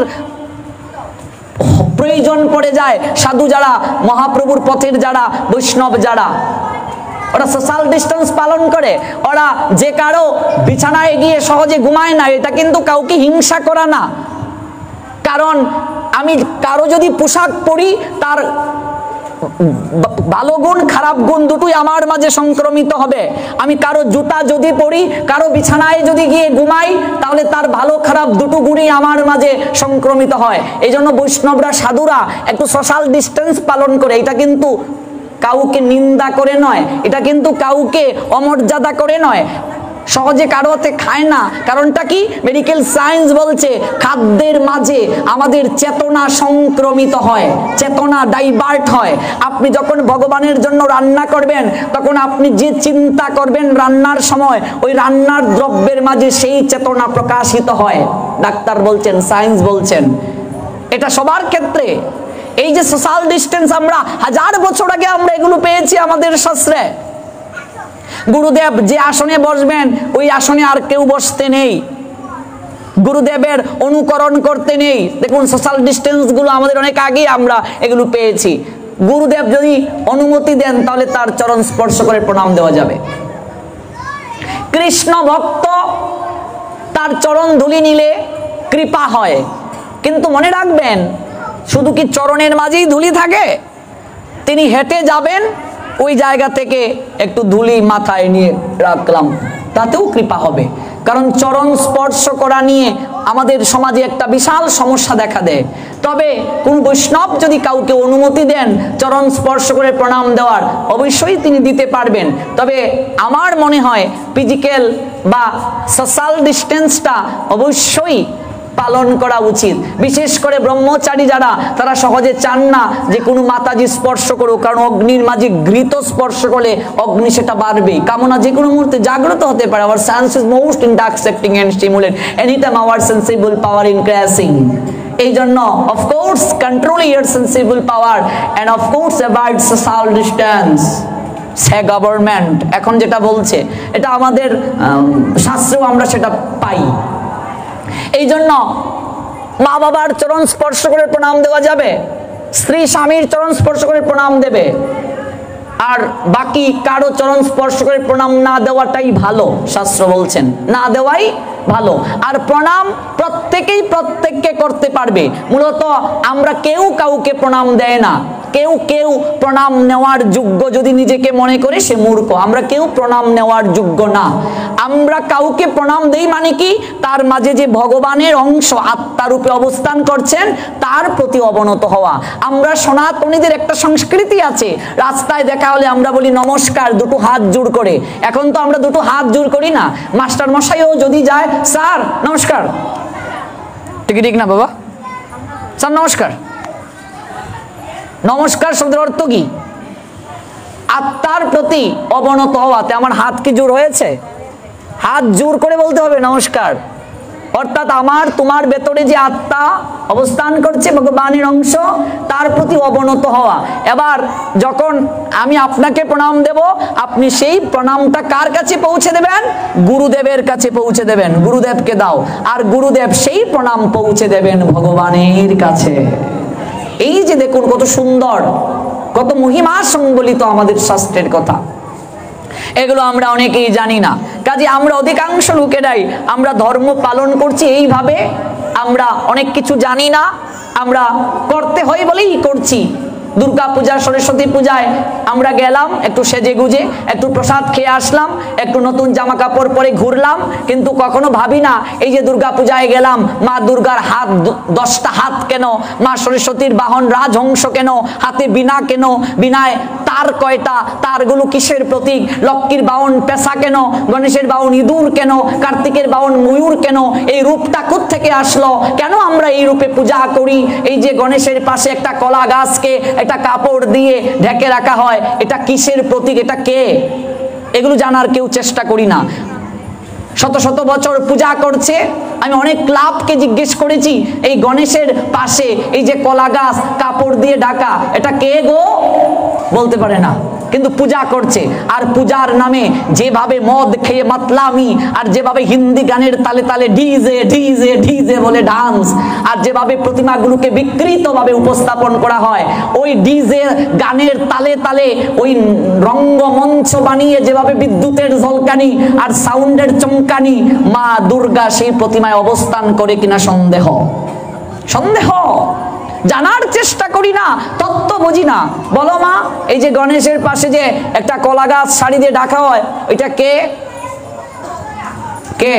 S1: প্রয়োজন পড়ে যায় সাধু যারা মহাপ্রভুর পথের যারা বৈষ্ণব যারা ওরা সোশ্যাল ডিস্টেন্স পালন করে ওরা যে কারো বিছানায় গিয়ে সহজে ঘুমায় না এটা কিন্তু কাউকে হিংসা করা না কারণ আমি কারো যদি পোশাক পরি তার ভালো গুণ খারাপ গুণ দুটোই আমার মাঝে সংক্রমিত হবে আমি কারো জুতা যদি পরি কারো বিছানায় যদি গিয়ে ঘুমাই তাহলে তার ভালো খারাপ দুটো গুণই আমার মাঝে সংক্রমিত হয় এই জন্য বৈষ্ণবরা সাধুরা একটু সোশ্যাল ডিস্টেন্স পালন করে এটা কিন্তু কাউকে নিন্দা করে নয় এটা কিন্তু কাউকে অমর্যাদা করে নয় সহজে কারো হাতে খায় না। কারণটা কি? মেডিকেল সায়েন্স বলছে খাদ্যের মাঝে আমাদের চেতনা সংক্রমিত হয়, চেতনা ডাইভার্ট হয়। আপনি যখন ভগবানের জন্য রান্না করবেন তখন আপনি যে চিন্তা করবেন রান্নার সময়, ওই রান্নার দ্রব্যের মাঝে সেই চেতনা প্রকাশিত হয়। ডাক্তার বলছেন, সায়েন্স বলছেন, এটা সবার ক্ষেত্রে। এই যে সোশ্যাল ডিস্টেন্স, আমরা হাজার বছর আগে আমরা এগুলো পেয়েছি আমাদের শাস্ত্রে। গুরুদেব যে আসনে বসবেন ওই আসনে আর কেউ বসতে নেই, গুরুদেবের অনুকরণ করতে নেই। দেখুন সোশ্যাল ডিস্টেন্স গুলো আমাদের অনেক আগে আমরা এগুলো পেয়েছি। গুরুদেব যদি অনুমতি দেন তাহলে তার চরণ স্পর্শ করে প্রণাম দেওয়া যাবে। কৃষ্ণ ভক্ত তার চরণ ধুলি নিলে কৃপা হয়, কিন্তু মনে রাখবেন শুধু কি চরণের মাঝেই ধুলি থাকে? তিনি হেঁটে যাবেন, ওই জায়গা থেকে একটু ধুলি মাথায় নিয়ে রাখলাম, তাতেও কৃপা হবে। কারণ চরণ স্পর্শ করা নিয়ে আমাদের সমাজে একটা বিশাল সমস্যা দেখা দেয়। তবে কোন বৈষ্ণব যদি কাউকে অনুমতি দেন চরণ স্পর্শ করে প্রণাম দেওয়ার, অবশ্যই তিনি দিতে পারবেন। তবে আমার মনে হয় ফিজিক্যাল বা সোশ্যাল ডিস্টেন্সটা অবশ্যই পালন করা উচিত। বিশেষ করে ব্রহ্মচারী যারা, তারা সহজে চান না যে কোনো মাতাজি স্পর্শ করুক, কারণ অগ্নির মাঝে ঘৃত স্পর্শ করলে অগ্নি সেটা বাড়বেই। কামনা যে কোনো মুহূর্তে জাগ্রত হতে পারে। Our sense is most intersecting and stimulate any time our sensible power increasing. এই জন্য of course control your sensible power and of course avoid social distance. সে গভর্নমেন্ট এখন যেটা বলছে এটা আমাদের শাস্ত্রেও আমরা সেটা পাই। এই জন্য মা বাবার চরণ স্পর্শ করে প্রণাম দেওয়া যাবে, স্ত্রী স্বামীর চরণ স্পর্শ করে প্রণাম দেবে, আর বাকি কারো চরণ স্পর্শ করে প্রণাম না দেওয়াটাই ভালো। শাস্ত্র বলছেন না দেওয়াই ভালো। আর প্রণাম প্রত্যেকেই প্রত্যেককে করতে পারবে। মূলত আমরা কেউ কাউকে প্রণাম দেয় না। কেউ কেউ প্রণাম নেওয়ার যোগ্য যদি নিজেকে মনে করে সে মূর্খ। আমরা কেউ প্রণাম নেওয়ার যোগ্য না। আমরা কাউকে প্রণাম দেই মানে কি? তার মাঝে যে ভগবানের অংশ আত্মা রূপে অবস্থান করছেন তার প্রতি অবনত হওয়া। আমরা সনাতনীদের একটা সংস্কৃতি আছে, রাস্তায় দেখা হলে আমরা বলি নমস্কার দুটো হাত জোড় করে। এখন তো আমরা দুটো হাত জোড় করি না। মাস্টার মশাইও যদি যায়, স্যার নমস্কার, ঠিক ঠিক না বাবা, স্যার নমস্কার। নমস্কার শব্দের অর্থ কি? আত্মার প্রতি অবনত হওয়াতে আমার হাত কি জোর হয়েছে? হাত জোর করে বলতে হবে নমস্কার। অর্থাৎ আমার তোমার ভেতরে যে আত্মা অবস্থান করছে ভগবানের অংশ, তার প্রতি অবনত হওয়া। এবার যখন আমি আপনাকে প্রণাম দেব, আপনি সেই প্রণামটা কার কাছে পৌঁছে দেবেন? গুরুদেবের কাছে পৌঁছে দেবেন। গুরুদেবকে দাও, আর গুরুদেব সেই প্রণাম পৌঁছে দেবেন ভগবানের কাছে। এই যে দেখুন কত সুন্দর, কত মহিমা সংবলিত আমাদের শাস্ত্রের কথা। এগুলো আমরা অনেকেই জানি না। কাজে আমরা অধিকাংশ লোকেরাই আমরা ধর্ম পালন করছি এইভাবে, আমরা অনেক কিছু জানি না, আমরা করতে হয় বলেই করছি। দুর্গা পূজা, সরস্বতী পূজায় আমরা গেলাম, একটু সেজে গুজে একটু প্রসাদ খেয়ে আসলাম, একটু নতুন জামা কাপড় পরে ঘুরলাম, কিন্তু কখনো ভাবি না এই যে দুর্গা পূজায় গেলাম, মা দুর্গার হাত দশটা হাত কেন, মা সরস্বতীর বাহন রাজহংস কেন, হাতে বিনা কেন, বিনায় তার কয়টা, তারগুলো কিসের প্রতীক, লক্ষ্মীর বাহন পেশা কেন, গণেশের বাহন ইঁদুর কেন, কার্তিকের বাহন ময়ূর কেন, এই রূপটা কোত্থেকে আসলো, কেন আমরা এই রূপে পূজা করি, এই যে গণেশের পাশে একটা কলা গাছকে একটা কাপড় দিয়ে ঢেকে রাখা হয়, এটা কিসের প্রতীক, এটা কে? এগুলো জানার কেউ চেষ্টা করি না। শত শত বছর পূজা করছে, আমি অনেক ক্লাবকে জিজ্ঞেস করেছি এই গণেশের পাশে এই যে কলা গাছ কাপড় দিয়ে ঢাকা, এটা কে গো? বলতে পারে না, কিন্তু পূজা করছে। আর পূজার নামে যেভাবে মদ খেয়ে মাতলামি, আর যেভাবে হিন্দি গানের তালে তালে ডিজে ডিজে ডিজে বলে ডান্স, আর যেভাবে প্রতিমাগুলোকে বিকৃতভাবে উপস্থাপন করা হয়, ওই ডিজে গানের তালে তালে ওই রঙ্গমঞ্চ বানিয়ে যেভাবে বিদ্যুতের ঝলকানি আর সাউন্ডের চমকানি, মা দুর্গা সেই প্রতিমায় অবস্থান করে কিনা সন্দেহ সন্দেহ জানার চেষ্টা করি না, তত্ত্ব বুঝি না। বলো মা, এই যে গণেশের পাশে যে একটা কলা গাছ শাড়ি দিয়ে ঢাকা হয়, ওইটা কে? কে?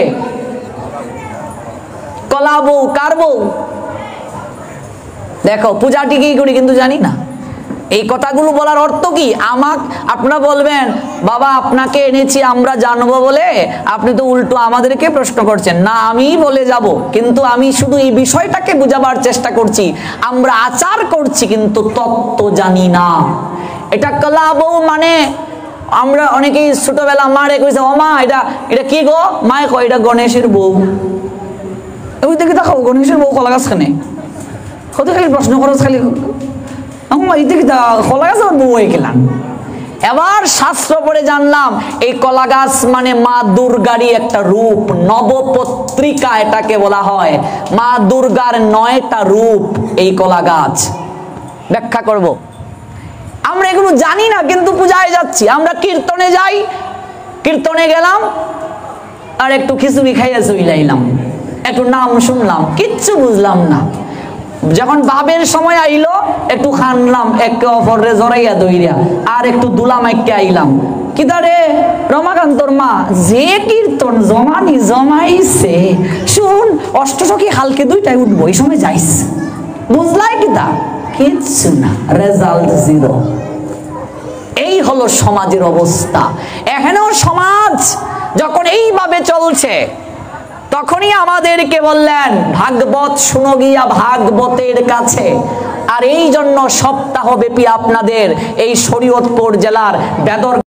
S1: কলা বউ, কার বউ? দেখো পূজা ঠিকই করি কিন্তু জানি না। এই কথাগুলো বলার অর্থ কি? আমাক আপনারা বলবেন বাবা আপনাকে এনেছি আমরা জানবো বলে, আপনি তো উল্টো আমাদেরকে প্রশ্ন করছেন। না, আমি বলে যাব, কিন্তু আমি শুধু এই বিষয়টাকে বোঝাবার চেষ্টা করছি। আমরা আচার করছি কিন্তু তত্ত্ব জানি না। এটা কলা বউ মানে আমরা অনেকেই ছোটবেলা মারে কইছে ও মা এটা এটা কি গো? মায়ে কয় এটা গণেশের বউ। ওই দেখে দেখো গণেশের বউ কলা গাছ খানে হতে খালি প্রশ্ন করো খালি কলা গাছ আমার বউ হয়ে গেলাম। এবার শাস্ত্র পড়ে জানলাম এই কলা গাছ মানে মা দুর্গারই একটা রূপ, নবপত্রিকা এটাকে বলা হয়। মা দুর্গার নয়টা রূপ এই কলা গাছ। ব্যাখ্যা করব। আমরা এগুলো জানি না কিন্তু পূজায় যাচ্ছি। আমরা কীর্তনে যাই, কীর্তনে গেলাম আর একটু খিচুড়ি খাইয়া চইলাইলাম, একটু নাম শুনলাম, কিচ্ছু বুঝলাম না। যখন বাবের সময় আইলো একটু খানলাম, একে অপরে জড়াইয়া দইরা আর একটু দুলা মাইকে আইলাম। কিদারে রমাকান্তর মা যে কীর্তন জমানি জমাইছে, শুন অষ্টসখী হালকে দুইটাই উঠবো, এই সময় যাইস। বুঝলাই কিতা? কিচ্ছু না, রেজাল্ট জিরো। এই হলো সমাজের অবস্থা। এখানেও সমাজ যখন এইভাবে চলছে তখনই আমাদেরকে বললেন ভাগবত শুনো গিয়া ভাগবতের কাছে। আর এই জন্য সপ্তাহব্যাপী আপনাদের এই শরীয়তপুর জেলার বেদর